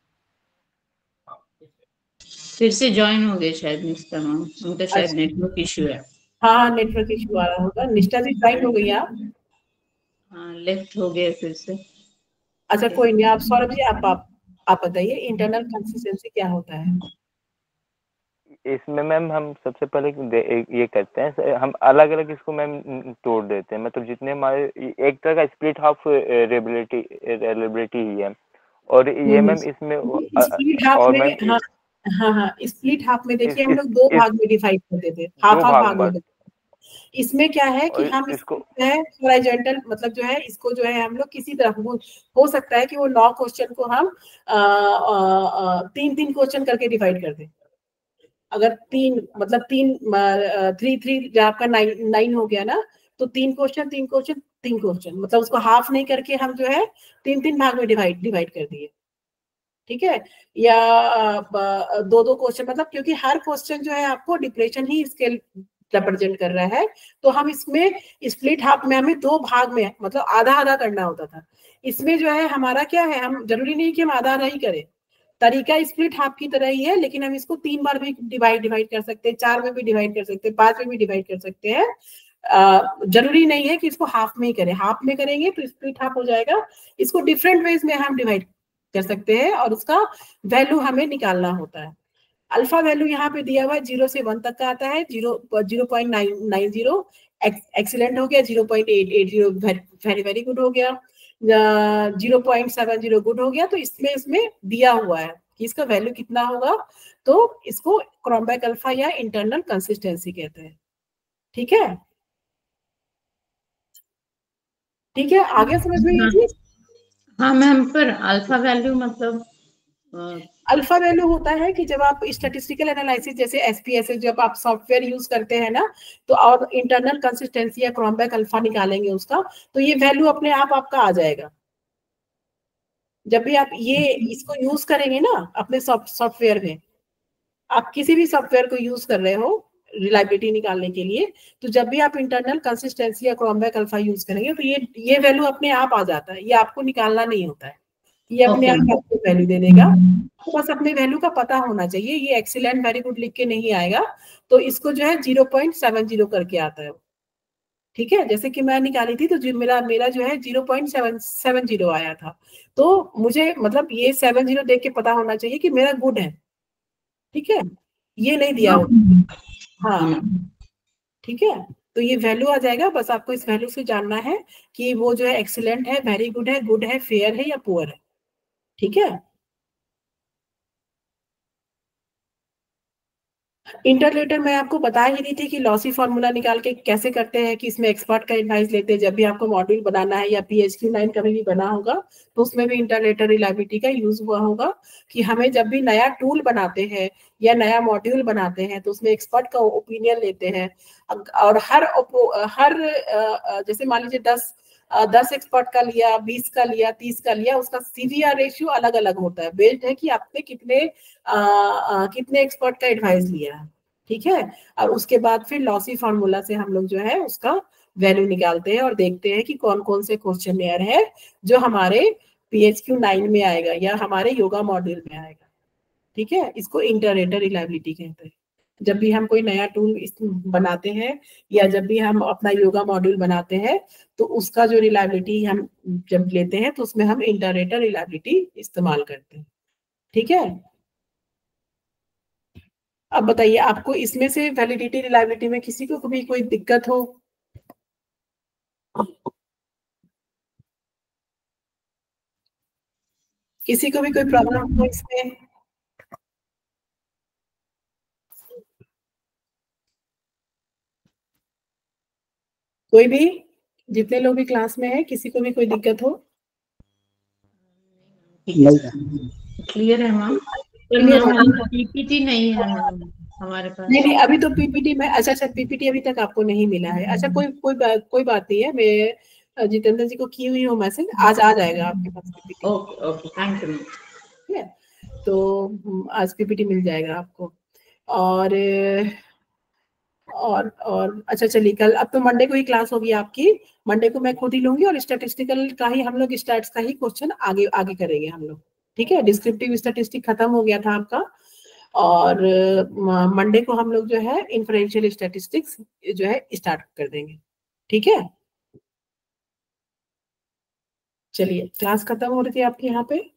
फिर से ज्वाइन हो गए शायद निष्ठा मैम, उनका शायद नेटवर्क इशू है। हाँ नेटवर्क इशू आ रहा होगा। निष्ठा जी ज्वाइन हो गई आप? हाँ लेफ्ट हो गए फिर से। अच्छा कोई नहीं, आप सौरभ जी आप आप, आप बताइए इंटरनल कंसिस्टेंसी क्या होता है? इसमें मैम हम सबसे पहले ये करते हैं, हम अलग अलग इसको मैम तोड़ देते हैं, मतलब जितने हमारे एक तरह का स्प्लिट हाफ रेबिलिटी रेबिलिटी ही है, और ये मैम इसमें स्प्लिट हाफ में हाँ हाँ हाँ स्प्लिट हाफ में देखिए हम लोग दो भाग में डिवाइड करते थे, हाफ हाफ भाग में। इसमें क्या है कि और हम इसको इसको है हॉरिजॉन्टल, मतलब जो है इसको जो है हम लोग किसी तरह वो हो सकता है कि वो नौ क्वेश्चन को हम आ, आ, आ, तीन तीन क्वेश्चन करके डिवाइड कर दें। अगर तीन मतलब तीन थ्री थ्री जो आपका नाइन नाइन हो गया ना, तो तीन क्वेश्चन तीन क्वेश्चन तीन क्वेश्चन, मतलब उसको हाफ नहीं करके हम जो है तीन तीन भाग में डिवाइड डिवाइड कर दिए, ठीक है। या दो दो क्वेश्चन, मतलब क्योंकि हर क्वेश्चन जो है आपको डिप्रेशन ही स्केल रिप्रेजेंट कर रहा है, तो हम इसमें स्प्लिट हाफ में हमें दो भाग में मतलब आधा आधा करना होता था। इसमें जो है हमारा क्या है, हम जरूरी नहीं कि हम आधा आधा ही करें, तरीका स्प्लिट हाफ की तरह ही है, लेकिन हम इसको तीन बार भी डिवाइड डिवाइड कर सकते हैं, चार में भी डिवाइड कर सकते हैं, पांच में भी डिवाइड कर सकते हैं। Uh, जरूरी नहीं है कि इसको हाफ में ही करें, हाफ में करेंगे तो स्प्लिट हाफ हो जाएगा। इसको डिफरेंट वेज में हम डिवाइड कर सकते हैं और उसका वैल्यू हमें निकालना होता है। अल्फा वैल्यू यहाँ पे दिया हुआ है, जीरो से वन तक का आता है। Zero zero point nine nine zero excellent हो गया, zero point eight eight zero very very good हो गया, zero point seven zero good हो गया। तो इसमें इसमें दिया हुआ है कि इसका वैल्यू कितना होगा, तो इसको क्रॉम्बेक अल्फा या इंटरनल कंसिस्टेंसी कहते हैं, ठीक है। ठीक है, आगे समझ में ये चीज। हाँ मैम, पर अल्फा वैल्यू मतलब अल्फा वैल्यू होता है कि जब आप स्टैटिस्टिकल एनालिसिस जैसे एसपीएसएस जब आप सॉफ्टवेयर यूज करते हैं ना, तो और इंटरनल कंसिस्टेंसी या क्रॉम्बेक अल्फा निकालेंगे उसका, तो ये वैल्यू अपने आप आपका आ जाएगा। जब भी आप ये इसको यूज करेंगे ना अपने सॉफ्टवेयर में, आप किसी भी सॉफ्टवेयर को यूज कर रहे हो रिलायबिलिटी निकालने के लिए, तो जब भी आप इंटरनल कंसिस्टेंसी या क्रॉम्बेक अल्फा यूज करेंगे तो ये ये वैल्यू अपने आप आ जाता है, ये आपको निकालना नहीं होता है, ये अपने Okay. आप आपको वैल्यू दे देगा। तो बस अपने वैल्यू का पता होना चाहिए, ये एक्सीलेंट वेरी गुड लिख के नहीं आएगा, तो इसको जो है जीरो पॉइंट सेवन जीरो करके आता है, ठीक है। जैसे कि मैं निकाली थी तो जो मेरा मेरा जो है zero point seven seven zero आया था, तो मुझे मतलब ये सेवन जीरो देख के पता होना चाहिए कि मेरा गुड है, ठीक है, ये नहीं दिया होगा। हाँ ठीक है, तो ये वैल्यू आ जाएगा। बस आपको इस वैल्यू से जानना है कि वो जो है एक्सीलेंट है, वेरी गुड है, गुड है, फेयर है या पुअर है, ठीक है। इंटरलेटर मैं आपको बता ही दी थी कि लॉसी फॉर्मूला निकाल के कैसे करते हैं, कि इसमें एक्सपर्ट का एडवाइस लेते हैं। जब भी आपको मॉड्यूल बनाना है या पीएचक्यू नाइन कभी भी बना होगा तो उसमें भी इंटरलेटर रिलायबिलिटी का यूज हुआ होगा, कि हमें जब भी नया टूल बनाते हैं या नया मॉड्यूल बनाते हैं तो उसमें एक्सपर्ट का ओपिनियन लेते हैं। और हर हर जैसे मान लीजिए दस दस एक्सपर्ट का लिया, बीस का लिया, तीस का लिया, उसका सीवीआर रेशियो अलग अलग होता है, बेस्ड है कि आपने कितने आ, आ, कितने एक्सपर्ट का एडवाइस लिया है, ठीक है। और उसके बाद फिर लॉसी फार्मूला से हम लोग जो है उसका वैल्यू निकालते हैं और देखते हैं कि कौन कौन से क्वेश्चन है जो हमारे पीएचक्यू नाइन में आएगा या हमारे योगा मॉड्यूल में आएगा, ठीक है। इसको इंटरलेटर रिलायबिलिटी कहते हैं। जब भी हम कोई नया टूल बनाते हैं या जब भी हम अपना योगा मॉड्यूल बनाते हैं तो उसका जो रिलायबिलिटी हम जब लेते हैं तो उसमें हम इंटरलेटर रिलायबिलिटी इस्तेमाल करते हैं, ठीक है। अब बताइए आपको इसमें से वैलिडिटी रिलायबिलिटी में किसी को भी कोई दिक्कत हो? किसी को भी कोई प्रॉब्लम हो इसमें? कोई भी, जितने लोग भी क्लास में है, किसी को भी कोई दिक्कत हो? क्लियर है मैम। पीपीटी नहीं है मैम हमारे पास। नहीं नहीं, अभी तो पीपीटी में, अच्छा अच्छा पीपीटी अभी तक आपको नहीं मिला है। अच्छा कोई कोई बात कोई बात नहीं है, मैं जितेंद्र जी को की हुई हूँ मैसेज, आज आ जाएगा आपके पास PPT. Okay okay, thank you. ठीक है, तो आज पीपीटी मिल जाएगा आपको। और और और अच्छा चलिए, कल अब तो मंडे को ही क्लास होगी आपकी, मंडे को मैं खुद ही लूंगी और स्टैटिस्टिकल का ही हम लोग स्टैट्स का ही क्वेश्चन आगे आगे करेंगे हम लोग, ठीक है। डिस्क्रिप्टिव स्टैटिस्टिक खत्म हो गया था आपका, और मंडे को हम लोग जो है इन्फरेंशियल स्टैटिस्टिक्स जो है स्टार्ट कर देंगे, ठीक है। चलिए, क्लास खत्म हो रही थी आपकी यहाँ पे।